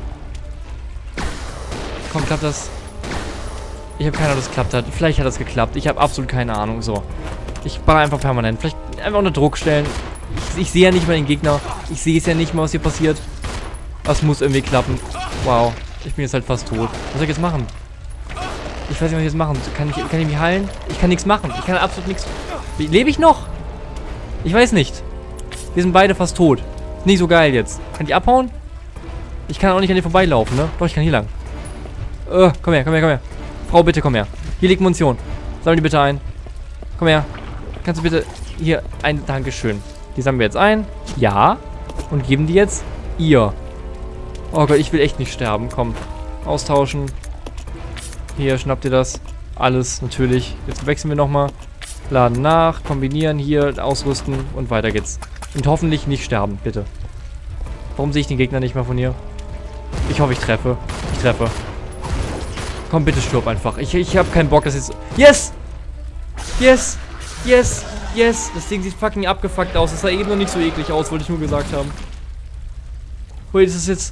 Komm, klappt das? Ich habe keine Ahnung, ob das geklappt hat. Vielleicht hat das geklappt. Ich habe absolut keine Ahnung. So. Ich baller einfach permanent. Vielleicht einfach unter Druck stellen. Ich sehe ja nicht mal den Gegner. Ich sehe es ja nicht mal, was hier passiert. Das muss irgendwie klappen. Wow. Ich bin jetzt halt fast tot. Was soll ich jetzt machen? Ich weiß nicht, was ich jetzt machen. Kann ich mich heilen? Ich kann nichts machen. Ich kann absolut nichts... Lebe ich noch? Ich weiß nicht. Wir sind beide fast tot. Nicht so geil jetzt. Kann ich abhauen? Ich kann auch nicht an dir vorbeilaufen, ne? Doch, ich kann hier lang. Komm her, komm her, komm her. Frau, bitte, komm her. Hier liegt Munition. Sammel die bitte ein. Komm her. Kannst du bitte hier ein... Dankeschön. Die sammeln wir jetzt ein. Ja. Und geben die jetzt ihr. Oh Gott, ich will echt nicht sterben. Komm. Austauschen. Hier, schnappt ihr das. Alles, natürlich. Jetzt wechseln wir nochmal. Laden nach. Kombinieren. Hier, ausrüsten. Und weiter geht's. Und hoffentlich nicht sterben, bitte. Warum sehe ich den Gegner nicht mehr von hier? Ich hoffe, ich treffe. Ich treffe. Komm, bitte stirb einfach. Ich habe keinen Bock, dass jetzt... Yes! Yes! Yes! Yes! Das Ding sieht fucking abgefuckt aus. Das sah eben noch nicht so eklig aus, wollte ich nur gesagt haben. Wait, ist es jetzt...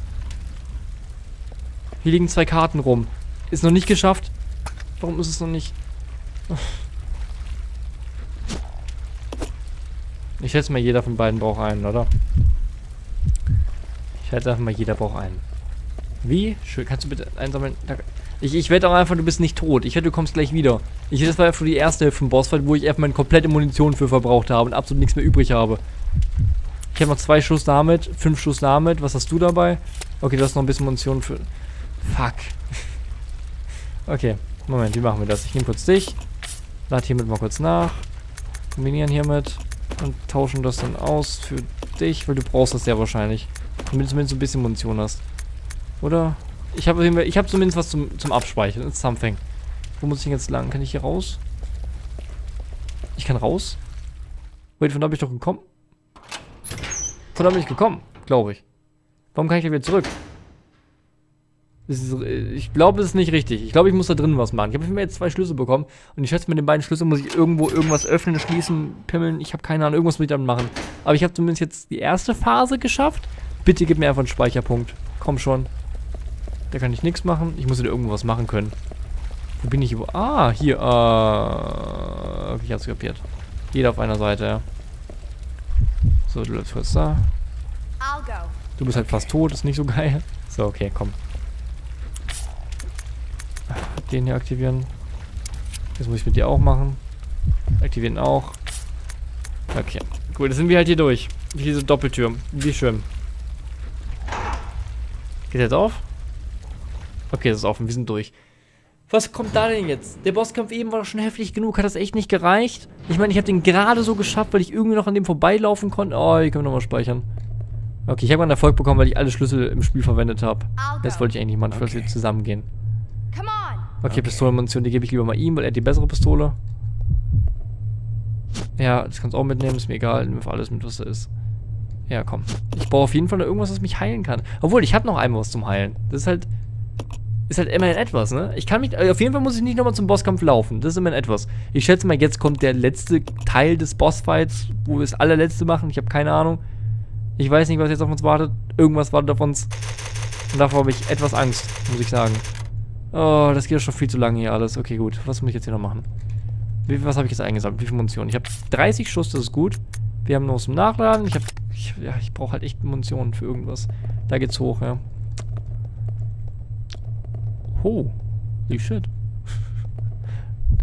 Hier liegen 2 Karten rum. Ist noch nicht geschafft. Warum ist es noch nicht... Ich schätze mal, jeder von beiden braucht einen, oder? Ich schätze einfach mal, jeder braucht einen. Wie? Schön. Kannst du bitte einsammeln? Ich wette auch einfach, du bist nicht tot. Ich wette, du kommst gleich wieder. Das war ja für die erste Hälfte vom Bossfight, wo ich einfach meine komplette Munition für verbraucht habe und absolut nichts mehr übrig habe. Ich habe noch 2 Schuss damit, 5 Schuss damit. Was hast du dabei? Okay, du hast noch ein bisschen Munition für... Fuck. Okay, Moment, wie machen wir das? Ich nehme kurz dich. Lade hiermit mal kurz nach. Kombinieren hiermit. Und tauschen das dann aus für dich, weil du brauchst das sehr wahrscheinlich. Damit du zumindest so ein bisschen Munition hast. Oder? Ich habe zumindest was zum Abspeichern. It's something. Wo muss ich jetzt lang? Kann ich hier raus? Ich kann raus? Wait, von da bin ich doch gekommen. Von da bin ich gekommen, glaube ich. Warum kann ich da wieder zurück? Ich glaube, das ist nicht richtig. Ich glaube, ich muss da drin was machen. Ich habe jetzt 2 Schlüssel bekommen. Und ich schätze, mit den beiden Schlüsseln muss ich irgendwo irgendwas öffnen, schließen, pimmeln. Ich habe keine Ahnung. Irgendwas muss ich damit machen. Aber ich habe zumindest jetzt die erste Phase geschafft. Bitte gib mir einfach einen Speicherpunkt. Komm schon. Da kann ich nichts machen. Ich muss wieder irgendwas machen können. Wo bin ich über... Ah, hier. Okay, ich hab's kapiert. Jeder auf einer Seite, ja. So, du bleibst kurz da. Du bist halt fast tot. Ist nicht so geil. So, okay, komm. Den hier aktivieren. Das muss ich mit dir auch machen. Aktivieren auch. Okay. Gut, jetzt sind wir halt hier durch. Diese Doppeltür. Wie schön. Geht jetzt auf? Okay, das ist offen. Wir sind durch. Was kommt da denn jetzt? Der Bosskampf eben war doch schon heftig genug. Hat das echt nicht gereicht? Ich meine, ich habe den gerade so geschafft, weil ich irgendwie noch an dem vorbeilaufen konnte. Oh, hier können wir nochmal speichern. Okay, ich habe einen Erfolg bekommen, weil ich alle Schlüssel im Spiel verwendet habe. Das wollte ich eigentlich machen, dass wir zusammengehen. Okay, Pistolenmunition, die gebe ich lieber mal ihm, weil er hat die bessere Pistole. Ja, das kannst du auch mitnehmen, ist mir egal, nimm alles mit, was da ist. Ja, komm. Ich brauche auf jeden Fall noch irgendwas, was mich heilen kann. Obwohl, ich habe noch einmal was zum Heilen. Das ist halt immerhin etwas, ne? Ich kann mich, auf jeden Fall muss ich nicht nochmal zum Bosskampf laufen. Das ist immerhin etwas. Ich schätze mal, jetzt kommt der letzte Teil des Bossfights, wo wir das allerletzte machen. Ich habe keine Ahnung. Ich weiß nicht, was jetzt auf uns wartet. Irgendwas wartet auf uns. Und davor habe ich etwas Angst, muss ich sagen. Oh, das geht doch schon viel zu lange hier alles. Okay, gut. Was muss ich jetzt hier noch machen? Was habe ich jetzt eingesammelt? Wie viel Munition? Ich habe 30 Schuss, das ist gut. Wir haben noch was zum Nachladen. Ich brauche halt echt Munition für irgendwas. Da geht's hoch, ja. Oh, holy shit.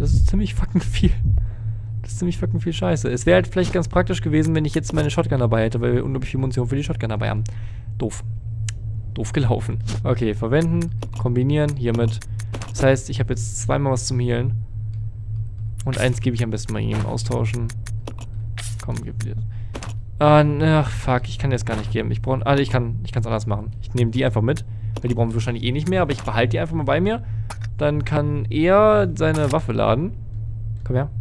Das ist ziemlich fucking viel. Das ist ziemlich fucking viel Scheiße. Es wäre halt vielleicht ganz praktisch gewesen, wenn ich jetzt meine Shotgun dabei hätte, weil wir unglaublich viel Munition für die Shotgun dabei haben. Doof. Doof gelaufen. Okay, verwenden, kombinieren, hiermit. Das heißt, ich habe jetzt zweimal was zum Healen. Und eins gebe ich am besten mal ihm. Austauschen. Komm, gib dir. Ach, fuck, ich kann jetzt gar nicht geben. Ich brauche. Ich kann es anders machen. Ich nehme die einfach mit. Weil die brauchen wir wahrscheinlich eh nicht mehr, aber ich behalte die einfach mal bei mir. Dann kann er seine Waffe laden. Komm her.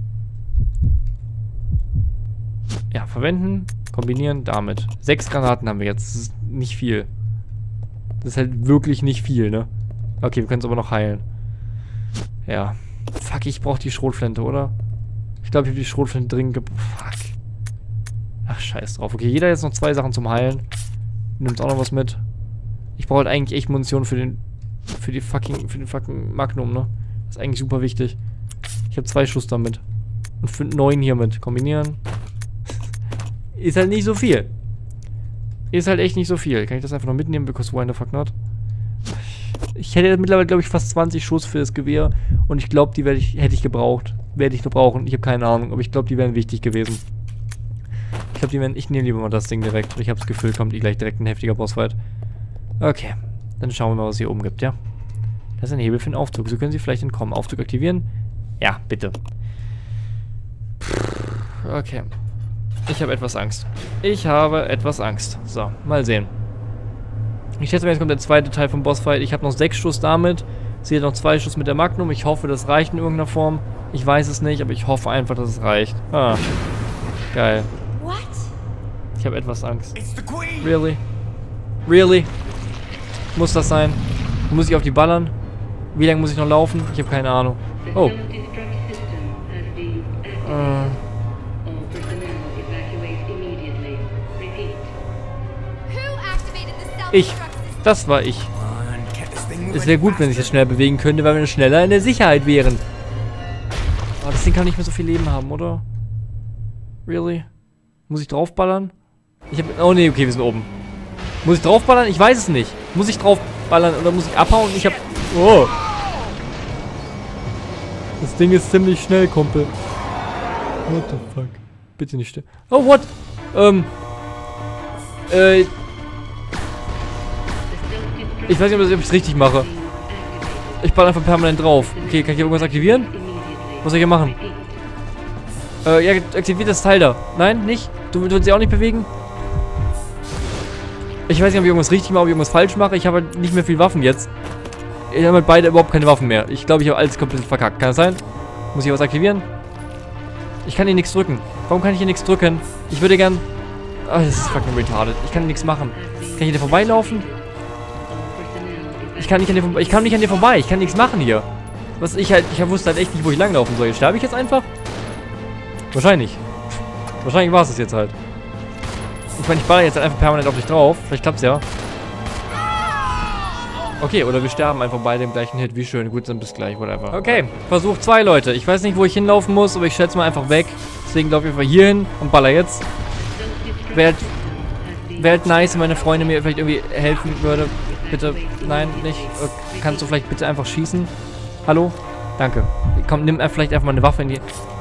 Ja, verwenden, kombinieren, damit. 6 Granaten haben wir jetzt. Das ist nicht viel. Das ist halt wirklich nicht viel, ne? Okay, wir können es aber noch heilen. Ja. Fuck, ich brauche die Schrotflinte, oder? Ich glaube, ich habe die Schrotflinte dringend Fuck. Ach, scheiß drauf. Okay, jeder jetzt noch 2 Sachen zum Heilen. Nimmt auch noch was mit. Ich brauche halt eigentlich echt Munition für den fucking Magnum, ne? Das ist eigentlich super wichtig. Ich habe 2 Schuss damit. Und 9 hier mit. Kombinieren. Ist halt nicht so viel. Ist halt echt nicht so viel. Kann ich das einfach noch mitnehmen? Because why the fuck not? Ich hätte mittlerweile, glaube ich, fast 20 Schuss für das Gewehr. Und ich glaube, die hätte ich gebraucht. Werde ich noch brauchen. Ich habe keine Ahnung. Aber ich glaube, die wären wichtig gewesen. Ich glaube, ich nehme lieber mal das Ding direkt. Ich habe das Gefühl, kommt gleich direkt ein heftiger Bossfight. Okay. Dann schauen wir mal, was hier oben gibt, ja? Das ist ein Hebel für den Aufzug. So können Sie vielleicht entkommen. Aufzug aktivieren? Ja, bitte. Okay. Ich habe etwas Angst. Ich habe etwas Angst. So, mal sehen. Ich schätze mal, jetzt kommt der zweite Teil vom Bossfight. Ich habe noch 6 Schuss damit. Sehe noch 2 Schuss mit der Magnum. Ich hoffe, das reicht in irgendeiner Form. Ich weiß es nicht, aber ich hoffe einfach, dass es reicht. Ah. Geil. Ich habe etwas Angst. Really? Really? Muss das sein? Muss ich auf die ballern? Wie lange muss ich noch laufen? Ich habe keine Ahnung. Oh. Ich. Das war ich. Es wäre gut, wenn ich das schnell bewegen könnte, weil wir schneller in der Sicherheit wären. Aber das Ding kann nicht mehr so viel Leben haben, oder? Really? Muss ich draufballern? Oh ne, okay, wir sind oben. Muss ich draufballern? Ich weiß es nicht. Muss ich draufballern oder muss ich abhauen? Ich hab... Oh. Das Ding ist ziemlich schnell, Kumpel. What the fuck? Bitte nicht still. Oh, what? Ich weiß nicht, ob ich es richtig mache. Ich baller einfach permanent drauf. Okay, kann ich hier irgendwas aktivieren? Was soll ich hier machen? Ja, aktiviert das Teil da. Nein, nicht? Du willst dich auch nicht bewegen? Ich weiß nicht, ob ich irgendwas richtig mache, ob ich irgendwas falsch mache. Ich habe halt nicht mehr viel Waffen jetzt. Ich habe halt beide überhaupt keine Waffen mehr. Ich glaube, ich habe alles komplett verkackt. Kann das sein? Muss ich was aktivieren? Ich kann hier nichts drücken. Warum kann ich hier nichts drücken? Ich würde gern... Oh, das ist fucking retarded. Ich kann hier nichts machen. Kann ich hier vorbeilaufen? Ich kann nicht an dir vorbei. Ich kann nichts machen hier. Was ich wusste halt echt nicht, wo ich langlaufen soll. Sterbe ich jetzt einfach? Wahrscheinlich. Wahrscheinlich war es das jetzt halt. Ich meine, ich baller jetzt halt einfach permanent auf dich drauf. Vielleicht klappt's ja. Okay, oder wir sterben einfach beide im gleichen Hit. Wie schön. Gut, dann bis gleich. Whatever. Okay, Versuch 2, Leute. Ich weiß nicht, wo ich hinlaufen muss, aber ich schätze mal einfach weg. Deswegen laufe ich einfach hier hin und baller jetzt. Wäre halt nice, wenn meine Freundin mir vielleicht irgendwie helfen würde. Bitte, nein, nicht. Kannst du vielleicht bitte einfach schießen? Hallo? Danke. Komm, nimm vielleicht einfach mal eine Waffe in die...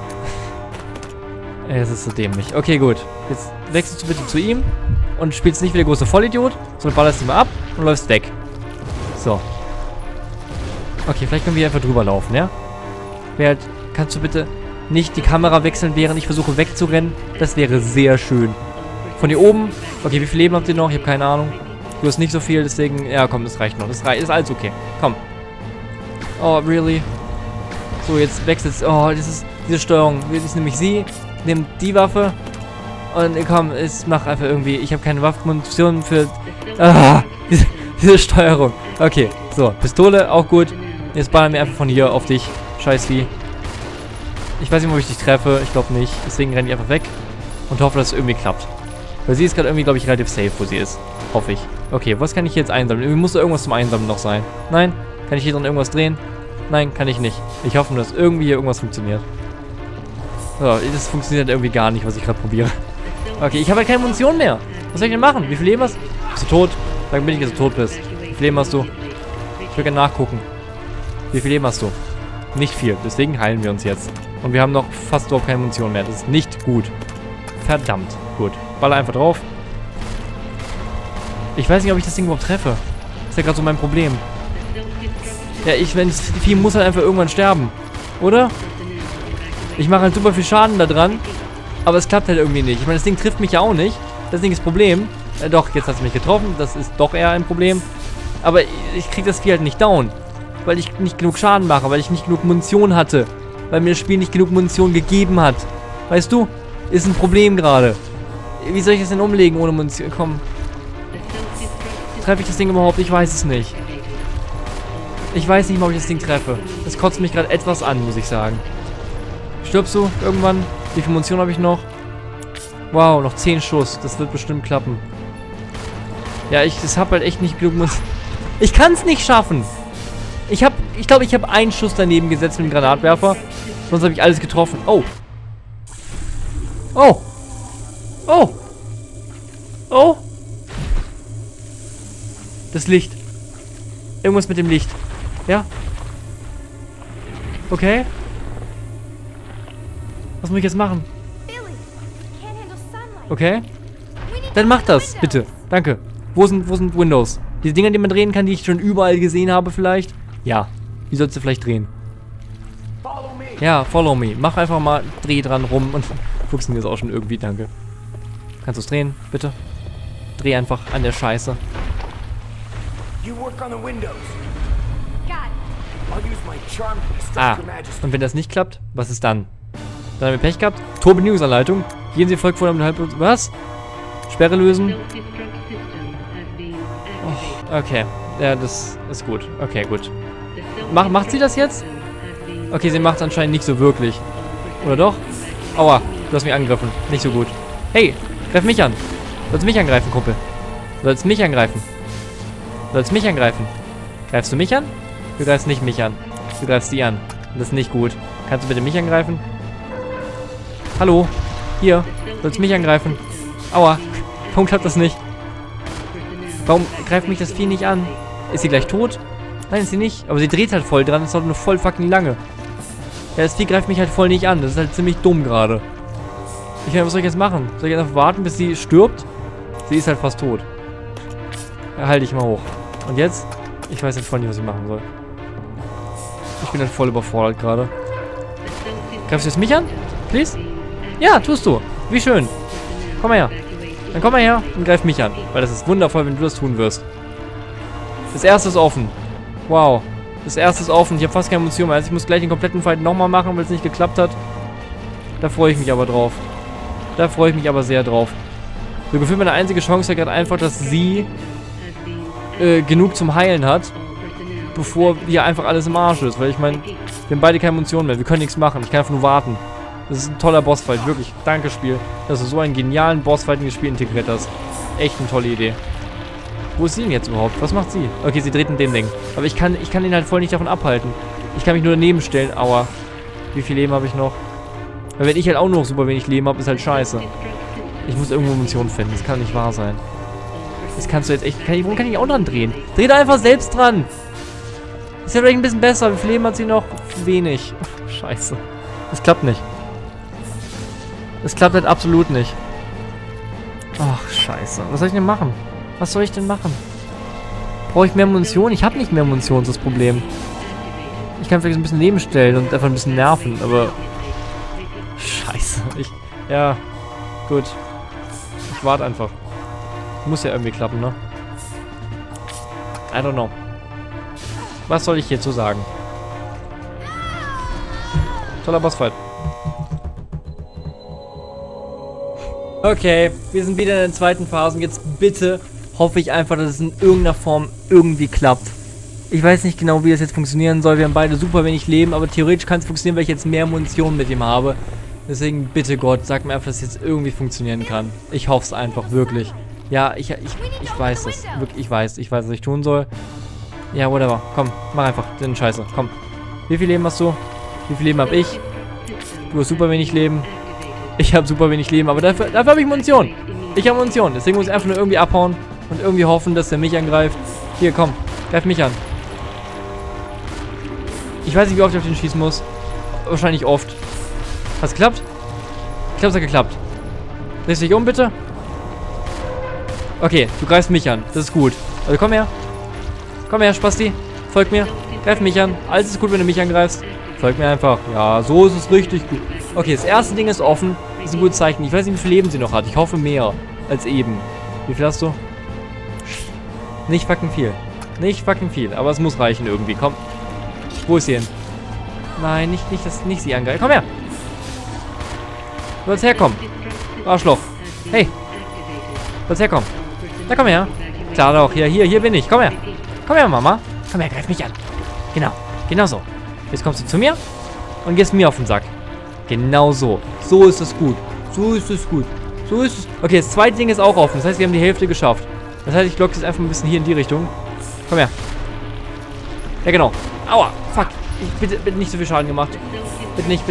Es ist so dämlich. Okay, gut. Jetzt wechselst du bitte zu ihm und spielst nicht wie der große Vollidiot, sondern ballerst ihn mal ab und läufst weg. So. Okay, vielleicht können wir einfach drüber laufen, ja? Kannst du bitte nicht die Kamera wechseln, während ich versuche wegzurennen? Das wäre sehr schön. Von hier oben. Okay, wie viel Leben habt ihr noch? Ich habe keine Ahnung. Du hast nicht so viel, deswegen... Ja, komm, das reicht noch. Das ist alles okay. Komm. Oh, really? So, jetzt wechselt es. Oh, das ist diese Steuerung. Das ist nämlich sie. Nimm die Waffe. Und komm, mach einfach irgendwie... Ich habe keine Waffenmunition für... Ah, diese Steuerung. Okay, so. Pistole, auch gut. Jetzt ballern wir einfach von hier auf dich. Scheiß Vieh. Ich weiß nicht, ob ich dich treffe. Ich glaube nicht. Deswegen renne ich einfach weg. Und hoffe, dass es irgendwie klappt. Weil sie ist gerade irgendwie, glaube ich, relativ safe, wo sie ist. Hoffe ich. Okay, was kann ich jetzt einsammeln? Irgendwie muss da irgendwas zum Einsammeln noch sein. Nein? Kann ich hier drin irgendwas drehen? Nein, kann ich nicht. Ich hoffe, dass irgendwie hier irgendwas funktioniert. So, das funktioniert irgendwie gar nicht, was ich gerade probiere. Okay, ich habe halt keine Munition mehr. Was soll ich denn machen? Wie viel Leben hast du? Bist du tot? Sag mir nicht, dass du tot bist. Wie viel Leben hast du? Ich will gerne nachgucken. Wie viel Leben hast du? Nicht viel. Deswegen heilen wir uns jetzt. Und wir haben noch fast überhaupt keine Munition mehr. Das ist nicht gut. Verdammt. Gut. Baller einfach drauf. Ich weiß nicht, ob ich das Ding überhaupt treffe. Das ist ja gerade so mein Problem. Ja, das Vieh muss halt einfach irgendwann sterben. Oder? Ich mache halt super viel Schaden da dran. Aber es klappt halt irgendwie nicht. Ich meine, das Ding trifft mich ja auch nicht. Das Ding ist das Problem. Doch, jetzt hat es mich getroffen. Das ist doch eher ein Problem. Aber ich kriege das Vieh halt nicht down. Weil ich nicht genug Schaden mache. Weil ich nicht genug Munition hatte. Weil mir das Spiel nicht genug Munition gegeben hat. Weißt du? Ist ein Problem gerade. Wie soll ich das denn umlegen ohne Munition? Komm. Treffe ich das Ding überhaupt? Ich weiß es nicht. Ich weiß nicht mal, ob ich das Ding treffe. Das kotzt mich gerade etwas an, muss ich sagen. Stirbst du irgendwann? Wie viel Munition habe ich noch? Wow, noch 10 Schuss. Das wird bestimmt klappen. Ja, ich habe halt echt nicht genug Munition. Ich kann es nicht schaffen. Ich glaube, ich habe einen Schuss daneben gesetzt mit dem Granatwerfer. Sonst habe ich alles getroffen. Oh. Oh. Oh. Oh. Das Licht. Irgendwas mit dem Licht. Ja? Okay. Was muss ich jetzt machen? Okay. Dann mach das, bitte. Danke. Wo sind Windows? Diese Dinger, die man drehen kann, die ich schon überall gesehen habe vielleicht? Ja. Wie sollst du vielleicht drehen? Ja, follow me. Mach einfach mal, dreh dran rum und funktioniert das auch schon irgendwie, danke. Kannst du es drehen, bitte? Dreh einfach an der Scheiße. Ah, und wenn das nicht klappt, was ist dann? Dann haben wir Pech gehabt. Turbo-News-Anleitung. Gehen Sie folgt vor einem halb... Was? Sperre lösen. Oh, okay. Ja, das ist gut. Okay, gut. Macht sie das jetzt? Okay, sie macht es anscheinend nicht so wirklich. Oder doch? Aua, du hast mich angegriffen. Nicht so gut. Hey, greif mich an. Du sollst mich angreifen, Kumpel. Du sollst mich angreifen. Du sollst mich angreifen. Greifst du mich an? Du greifst nicht mich an. Du greifst die an. Das ist nicht gut. Kannst du bitte mich angreifen? Hallo? Hier. Du sollst mich angreifen. Aua. Warum klappt das nicht? Warum greift mich das Vieh nicht an? Ist sie gleich tot? Nein, ist sie nicht. Aber sie dreht halt voll dran. Das dauert nur voll fucking lange. Ja, das Vieh greift mich halt voll nicht an. Das ist halt ziemlich dumm gerade. Ich meine, was soll ich jetzt machen? Soll ich einfach warten, bis sie stirbt? Sie ist halt fast tot. Ja, halte ich mal hoch. Und jetzt? Ich weiß jetzt voll nicht, was ich machen soll. Ich bin halt voll überfordert gerade. Greifst du jetzt mich an? Please? Ja, tust du. Wie schön. Komm mal her. Dann komm mal her und greif mich an. Weil das ist wundervoll, wenn du das tun wirst. Das erste ist offen. Wow. Das erste ist offen. Ich habe fast keine Munition mehr. Also ich muss gleich den kompletten Fight nochmal machen, weil es nicht geklappt hat. Da freue ich mich aber drauf. Da freue ich mich aber sehr drauf. So gefühlt meine einzige Chance ist ja gerade einfach, dass sie genug zum Heilen hat. Bevor hier einfach alles im Arsch ist. Weil ich meine, wir haben beide keine Munition mehr. Wir können nichts machen. Ich kann einfach nur warten. Das ist ein toller Bossfight. Wirklich. Danke, Spiel. Dass du so einen genialen Bossfight in das Spiel integriert hast. Echt eine tolle Idee. Wo ist sie denn jetzt überhaupt? Was macht sie? Okay, sie dreht in dem Ding. Aber ich kann ihn halt voll nicht davon abhalten. Ich kann mich nur daneben stellen. Aua. Wie viel Leben habe ich noch? Weil wenn ich halt auch noch super wenig Leben habe, ist halt scheiße. Ich muss irgendwo Munition finden. Das kann nicht wahr sein. Das kannst du jetzt echt... Warum kann ich auch dran drehen? Dreh da einfach selbst dran. Ist ja vielleicht ein bisschen besser. Wie viel Leben hat sie noch? Wenig. Scheiße. Das klappt nicht. Das klappt halt absolut nicht. Ach, scheiße. Was soll ich denn machen? Was soll ich denn machen? Brauche ich mehr Munition? Ich habe nicht mehr Munition, das ist das Problem. Ich kann vielleicht ein bisschen Leben stellen und einfach ein bisschen nerven, aber... Scheiße. Ja, gut. Ich warte einfach. Muss ja irgendwie klappen, ne? I don't know. Was soll ich hierzu sagen? Toller Bossfight. Okay, wir sind wieder in der zweiten Phase und jetzt bitte hoffe ich einfach, dass es in irgendeiner Form irgendwie klappt. Ich weiß nicht genau, wie das jetzt funktionieren soll. Wir haben beide super wenig Leben, aber theoretisch kann es funktionieren, weil ich jetzt mehr Munition mit ihm habe. Deswegen bitte Gott, sag mir einfach, dass es jetzt irgendwie funktionieren kann. Ich hoffe es einfach, wirklich. Ja, ich weiß das. Wirklich, ich weiß, was ich tun soll. Ja, whatever. Komm, mach einfach den Scheiße. Komm. Wie viel Leben hast du? Wie viel Leben habe ich? Du hast super wenig Leben. Ich habe super wenig Leben, aber dafür habe ich Munition. Ich habe Munition. Deswegen muss ich einfach nur irgendwie abhauen und irgendwie hoffen, dass er mich angreift. Hier, komm. Greif mich an. Ich weiß nicht, wie oft ich auf den schießen muss. Wahrscheinlich oft. Hat's geklappt? Ich glaube, es hat geklappt. Drehst dich um, bitte. Okay, du greifst mich an. Das ist gut. Also komm her. Komm her, Spasti. Folg mir. Greif mich an. Alles ist gut, wenn du mich angreifst. Folg mir einfach. Ja, so ist es richtig gut. Okay, das erste Ding ist offen. Das ist ein gutes Zeichen. Ich weiß nicht, wie viel Leben sie noch hat. Ich hoffe mehr als eben. Wie viel hast du? Nicht fucking viel. Nicht fucking viel. Aber es muss reichen irgendwie. Komm. Wo ist sie hin? Nein, nicht sie angreifen. Komm her. Du sollst herkommen. Arschloch. Hey. Du sollst herkommen. Na, komm her. Klar doch. Hier bin ich. Komm her. Komm her, Mama. Komm her, greif mich an. Genau. Genau so. Jetzt kommst du zu mir und gehst mir auf den Sack. Genau so. So ist es gut. So ist es gut. So ist es. Okay, das zweite Ding ist auch offen. Das heißt, wir haben die Hälfte geschafft. Das heißt, ich locke jetzt einfach ein bisschen hier in die Richtung. Komm her. Ja, genau. Aua. Fuck. Bitte nicht so viel Schaden gemacht. Bitte nicht.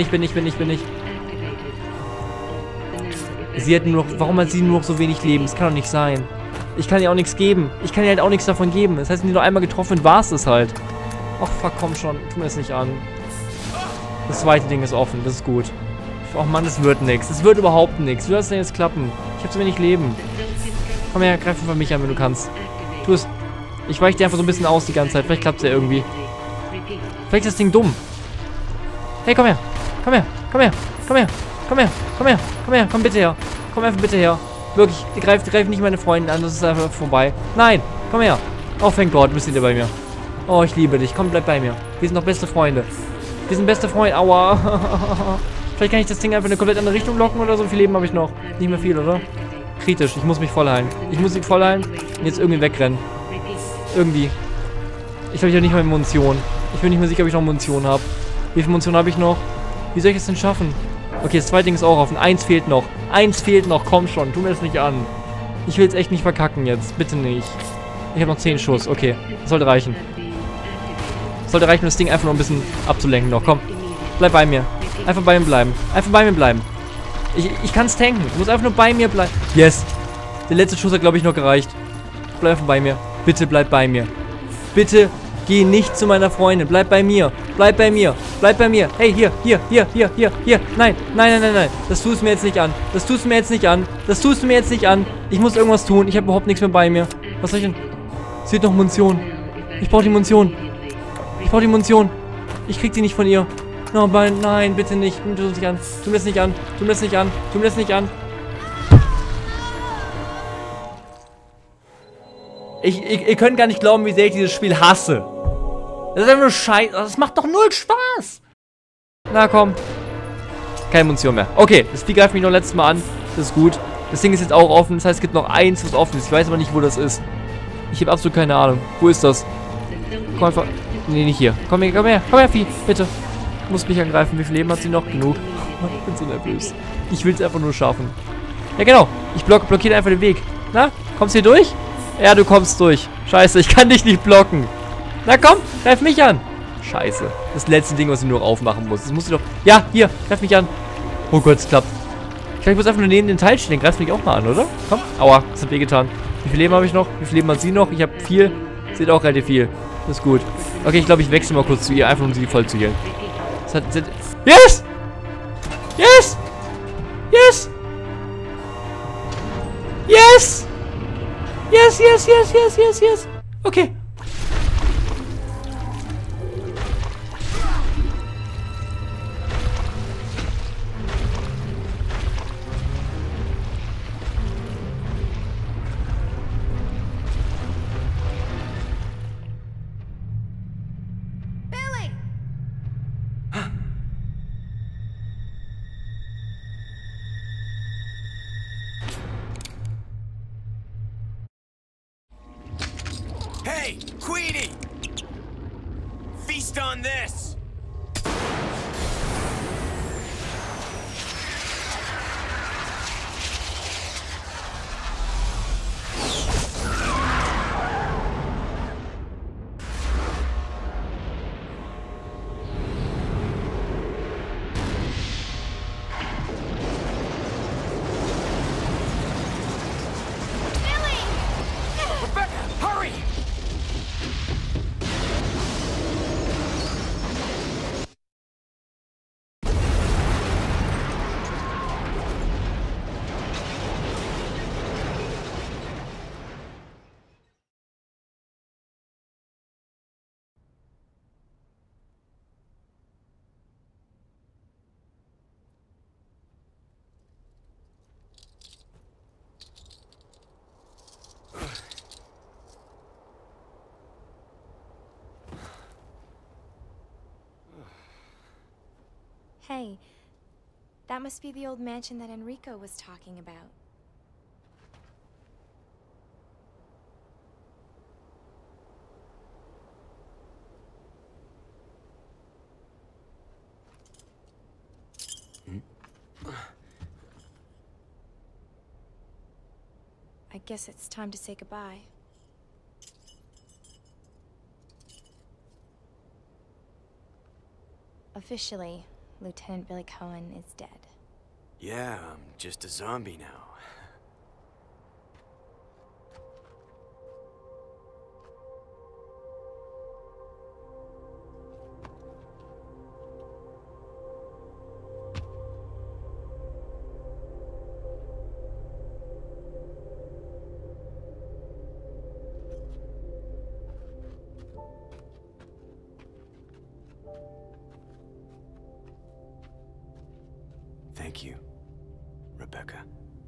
Sie hat nur noch... Warum hat sie nur noch so wenig Leben? Das kann doch nicht sein. Ich kann ihr auch nichts geben. Ich kann ihr halt auch nichts davon geben. Das heißt, wenn die noch einmal getroffen war es das halt. Ach, fuck, komm schon. Tu mir das nicht an. Das zweite Ding ist offen. Das ist gut. Oh Mann, das wird nichts. Das wird überhaupt nichts. Wie soll das denn jetzt klappen? Ich habe zu wenig Leben. Komm her, greif einfach mich an, wenn du kannst. Tu es. Ich weiche dir einfach so ein bisschen aus die ganze Zeit. Vielleicht klappt es ja irgendwie. Vielleicht ist das Ding dumm. Hey, komm her. Komm her. Komm her. Komm her. Komm her. Komm her. Komm her. Komm bitte her. Komm einfach bitte her. Wirklich, greif nicht meine Freunde an. Das ist einfach vorbei. Nein. Komm her. Oh, thank God, du bist wieder bei mir. Oh, ich liebe dich. Komm, bleib bei mir. Wir sind doch beste Freunde. Wir sind beste Freunde. Aua. Vielleicht kann ich das Ding einfach in eine komplett andere Richtung locken oder so. Wie viel Leben habe ich noch? Nicht mehr viel, oder? Kritisch. Ich muss mich voll heilen. Ich muss mich voll heilen und jetzt irgendwie wegrennen. Irgendwie. Ich glaube, ich habe nicht mal Munition. Ich bin nicht mehr sicher, ob ich noch Munition habe. Wie viel Munition habe ich noch? Wie soll ich es denn schaffen? Okay, das zweite Ding ist auch offen. Eins fehlt noch. Eins fehlt noch. Komm schon. Tu mir das nicht an. Ich will es echt nicht verkacken jetzt. Bitte nicht. Ich habe noch 10 Schuss. Okay. Das sollte reichen. Das sollte reichen, um das Ding einfach nur ein bisschen abzulenken noch. Komm. Bleib bei mir. Einfach bei mir bleiben. Einfach bei mir bleiben. Ich kann es tanken. Ich muss einfach nur bei mir bleiben. Yes. Der letzte Schuss hat, glaube ich, noch gereicht. Bleib einfach bei mir. Bitte bleib bei mir. Bitte geh nicht zu meiner Freundin. Bleib bei mir. Bleib bei mir. Bleib bei mir. Hey, hier. Nein. Das tust du mir jetzt nicht an. Das tust du mir jetzt nicht an. Das tust du mir jetzt nicht an. Ich muss irgendwas tun. Ich habe überhaupt nichts mehr bei mir. Was soll ich denn? Es fehlt noch Munition. Ich brauche die Munition. Ich brauche die Munition. Ich krieg die nicht von ihr. No, nein, bitte nicht. Tu mir das nicht an. Tu mir das nicht an. Tu mir das nicht an. Tu mir das nicht an. Ihr könnt gar nicht glauben, wie sehr ich dieses Spiel hasse. Das ist einfach nur Scheiße. Das macht doch null Spaß. Na komm. Keine Munition mehr. Okay, das Vieh greift mich noch letztes Mal an. Das ist gut. Das Ding ist jetzt auch offen. Das heißt, es gibt noch eins, was offen ist. Ich weiß aber nicht, wo das ist. Ich habe absolut keine Ahnung. Wo ist das? Komm einfach. Nee, nicht hier. Komm her, Vieh. Bitte. Du musst mich angreifen. Wie viel Leben hat sie noch? Genug. Ich bin so nervös. Ich will es einfach nur schaffen. Ja, genau. Ich blockiere einfach den Weg. Na, kommst du hier durch? Ja, du kommst durch. Scheiße, ich kann dich nicht blocken. Na komm, greif mich an. Scheiße. Das letzte Ding, was ich nur aufmachen muss. Das musst du doch... Ja, hier, greif mich an. Oh Gott, es klappt. Ich glaube, ich muss einfach nur neben den Teil stehen. Greif mich auch mal an, oder? Komm. Aua, das hat wehgetan. Wie viel Leben habe ich noch? Wie viel Leben hat sie noch? Ich habe viel. Sie hat auch relativ viel. Das ist gut. Okay, ich glaube, ich wechsle mal kurz zu ihr, einfach um sie voll zu healen. Das hat... Yes! Yes! Yes! Yes! Yes! Okay. Billy! Hey, Queenie! Feast on this! Rebecca, hurry! Hey, that must be the old mansion that Enrico was talking about. I guess it's time to say goodbye. Officially, Lieutenant Billy Cohen is dead. Yeah, I'm just a zombie now. Thank you, Rebecca.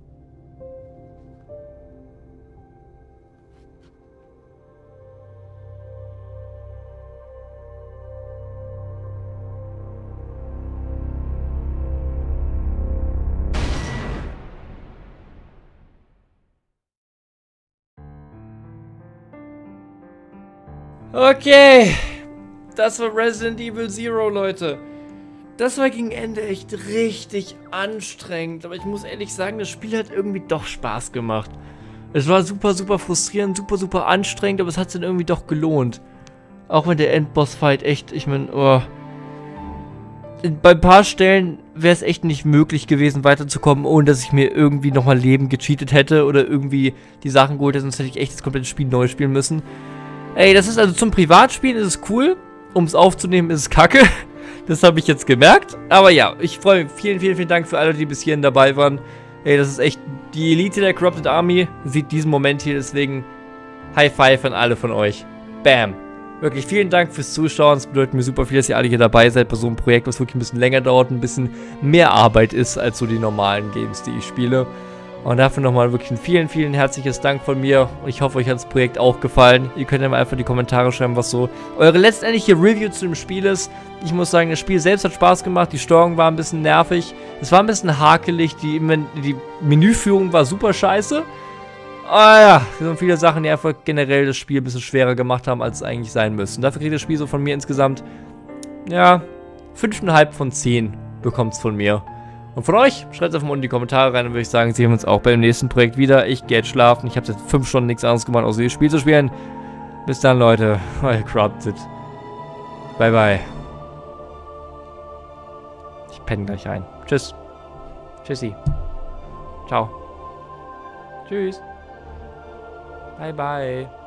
Okay, das war Resident Evil Zero, Leute. Das war gegen Ende echt richtig anstrengend, aber ich muss ehrlich sagen, das Spiel hat irgendwie doch Spaß gemacht. Es war super, super frustrierend, super, super anstrengend, aber es hat sich dann irgendwie doch gelohnt. Auch wenn der Endboss-Fight echt, ich meine, oh. Bei ein paar Stellen wäre es echt nicht möglich gewesen, weiterzukommen, ohne dass ich mir irgendwie nochmal Leben gecheatet hätte oder irgendwie die Sachen geholt hätte, sonst hätte ich echt das komplette Spiel neu spielen müssen. Ey, das ist also zum Privatspielen ist es cool, um es aufzunehmen ist es kacke. Das habe ich jetzt gemerkt. Aber ja, ich freue mich. Vielen, vielen, vielen Dank für alle, die bis hierhin dabei waren. Ey, das ist echt die Elite der Corrupted Army. Sieht diesen Moment hier, deswegen High Five an alle von euch. Bam. Wirklich vielen Dank fürs Zuschauen. Es bedeutet mir super viel, dass ihr alle hier dabei seid bei so einem Projekt, was wirklich ein bisschen länger dauert, ein bisschen mehr Arbeit ist als so die normalen Games, die ich spiele. Und dafür nochmal wirklich ein vielen, vielen herzliches Dank von mir. Und ich hoffe, euch hat das Projekt auch gefallen. Ihr könnt ja mal einfach in die Kommentare schreiben, was so eure letztendliche Review zu dem Spiel ist. Ich muss sagen, das Spiel selbst hat Spaß gemacht. Die Steuerung war ein bisschen nervig. Es war ein bisschen hakelig. Die Menüführung war super scheiße. Ah ja, es sind viele Sachen, die einfach generell das Spiel ein bisschen schwerer gemacht haben, als es eigentlich sein müsste. Dafür kriegt das Spiel so von mir insgesamt, ja, 5,5 von 10 bekommt es von mir. Und von euch, schreibt es einfach mal in die Kommentare rein, dann würde ich sagen, sehen wir uns auch beim nächsten Projekt wieder. Ich gehe jetzt schlafen. Ich habe jetzt 5 Stunden nichts anderes gemacht, außer dieses Spiel zu spielen. Bis dann, Leute. Euer Corrupted. Bye, bye. Ich penne gleich ein. Tschüss. Tschüssi. Ciao. Tschüss. Bye, bye.